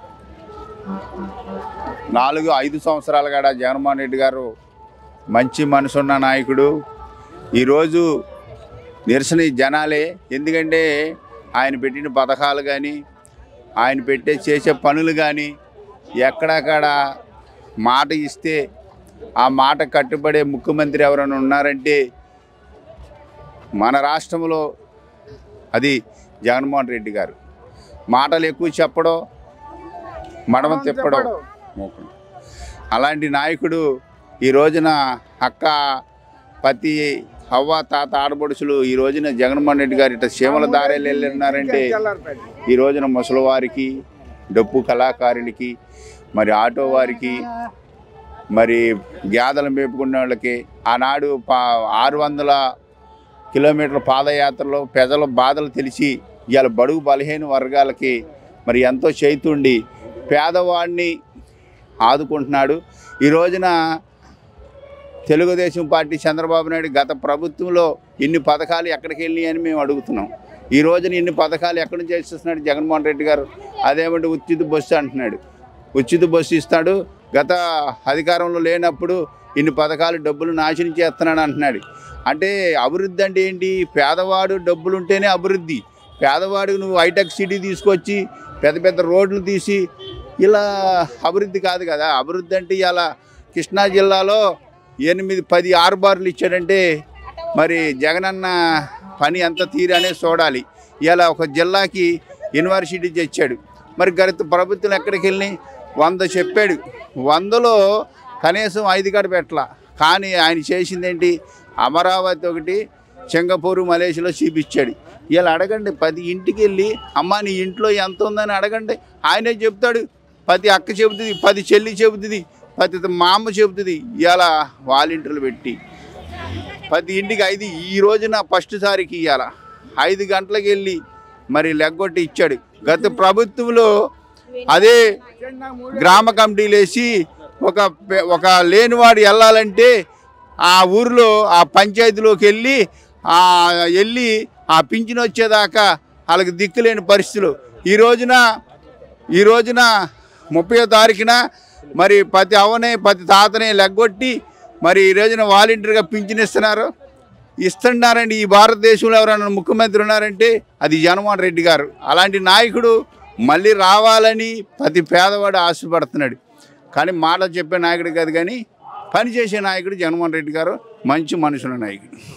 నాలుగు ఐదు సంవత్సరాలు కూడా జగన్మోహన్ రెడ్డి గారు మంచి మనసున్న నాయకుడు. ఈరోజు నిరసన జనాలే, ఎందుకంటే ఆయన పెట్టిన పథకాలు కానీ ఆయన పెట్టే చేసే పనులు కానీ ఎక్కడక్కడ మాట ఇస్తే ఆ మాట కట్టుబడే ముఖ్యమంత్రి ఎవరైనా ఉన్నారంటే మన రాష్ట్రంలో అది జగన్మోహన్ రెడ్డి గారు. మాటలు ఎక్కువ చెప్పడం, మడమ తిప్పడం, అలాంటి నాయకుడు ఈ రోజున అక్క పతి హవ్వ తాత ఆడబడుచులు ఈ రోజున జగన్మోహన్ రెడ్డి గారు ఇట్లా సీమల దారేలు వెళ్ళినారంటే ఈ రోజున ముసలివారికి, డప్పు కళాకారులకి, మరి ఆటో వారికి, మరి గేదెలు మేపుకునే వాళ్ళకి ఆనాడు పా ఆరు వందల కిలోమీటర్ల పాదయాత్రలో ప్రజల బాధలు తెలిసి ఇవాళ బడుగు బలహీన వర్గాలకి మరి ఎంతో చేతుండి పేదవాడిని ఆదుకుంటున్నాడు. ఈ రోజున తెలుగుదేశం పార్టీ చంద్రబాబు నాయుడు గత ప్రభుత్వంలో ఇన్ని పథకాలు ఎక్కడికి వెళ్ళినాయి అని మేము అడుగుతున్నాం. ఈ రోజున ఇన్ని పథకాలు ఎక్కడి నుంచి చేస్తున్నాడు జగన్మోహన్ రెడ్డి గారు? అదేమంటే ఉచిత బస్సు అంటున్నాడు, ఉచిత బస్సు ఇస్తాడు. గత అధికారంలో లేనప్పుడు ఇన్ని పథకాలు డబ్బులు నాశనం చేస్తున్నాడు అంటున్నాడు. అంటే అభివృద్ధి అంటే ఏంటి? పేదవాడు డబ్బులు ఉంటేనే అభివృద్ధి. పేదవాడికి నువ్వు హైటెక్ సిటీ తీసుకొచ్చి పెద్ద పెద్ద రోడ్లు తీసి ఇలా అభివృద్ధి కాదు కదా. అభివృద్ధి అంటే ఇలా కృష్ణా జిల్లాలో ఎనిమిది పది ఆరు బార్లు ఇచ్చాడంటే మరి జగనన్న పని ఎంత తీరనే చూడాలి. ఇలా ఒక జిల్లాకి యూనివర్సిటీ తెచ్చాడు. మరి గత ప్రభుత్వం ఎక్కడికి వెళ్ళి వంద చెప్పాడు, వందలో కనీసం ఐదు కాడ పెట్టాల. కానీ ఆయన చేసిందేంటి? అమరావతి ఒకటి, సింగపూర్ మలేషియాలో చూపించాడు. ఇలా అడగండి, పది ఇంటికి వెళ్ళి అమ్మ నీ ఇంట్లో ఎంత ఉందని అడగండి, ఆయనే చెప్తాడు. ప్రతి అక్క చెబుతుంది, పది చెల్లి చెబుతుంది, ప్రతి మామ చెబుతుంది. ఇలా వాలంటీర్లు పెట్టి ప్రతి ఇంటికి ఐదు ఈ రోజున ఫస్ట్ సారికి ఇవాళ ఐదు గంటలకు వెళ్ళి మరి లెగ్గొట్టి ఇచ్చాడు. గత ప్రభుత్వంలో అదే గ్రామ కమిటీలు వేసి ఒక ఒక లేనివాడు వెళ్ళాలంటే ఆ ఊరిలో ఆ పంచాయతీలోకి వెళ్ళి వెళ్ళి ఆ పింఛను వచ్చేదాకా వాళ్ళకి దిక్కులేని పరిస్థితులు. ఈ రోజున ఈ రోజున ముప్పై తారీఖున మరి ప్రతి అవనే ప్రతి తాతనే లెగ్గొట్టి మరి ఈ రోజున వాలంటీర్గా పింఛను ఇస్తున్నారు ఇస్తున్నారండి. ఈ భారతదేశంలో ఎవరైనా ముఖ్యమంత్రి ఉన్నారంటే అది జగన్మోహన్ రెడ్డి గారు. అలాంటి నాయకుడు మళ్ళీ రావాలని ప్రతి పేదవాడు ఆశపడుతున్నాడు. కానీ మాట చెప్పే నాయకుడు కాదు, కానీ పనిచేసే నాయకుడు జగన్మోహన్ రెడ్డి గారు. మంచి మనుషుల నాయకుడు.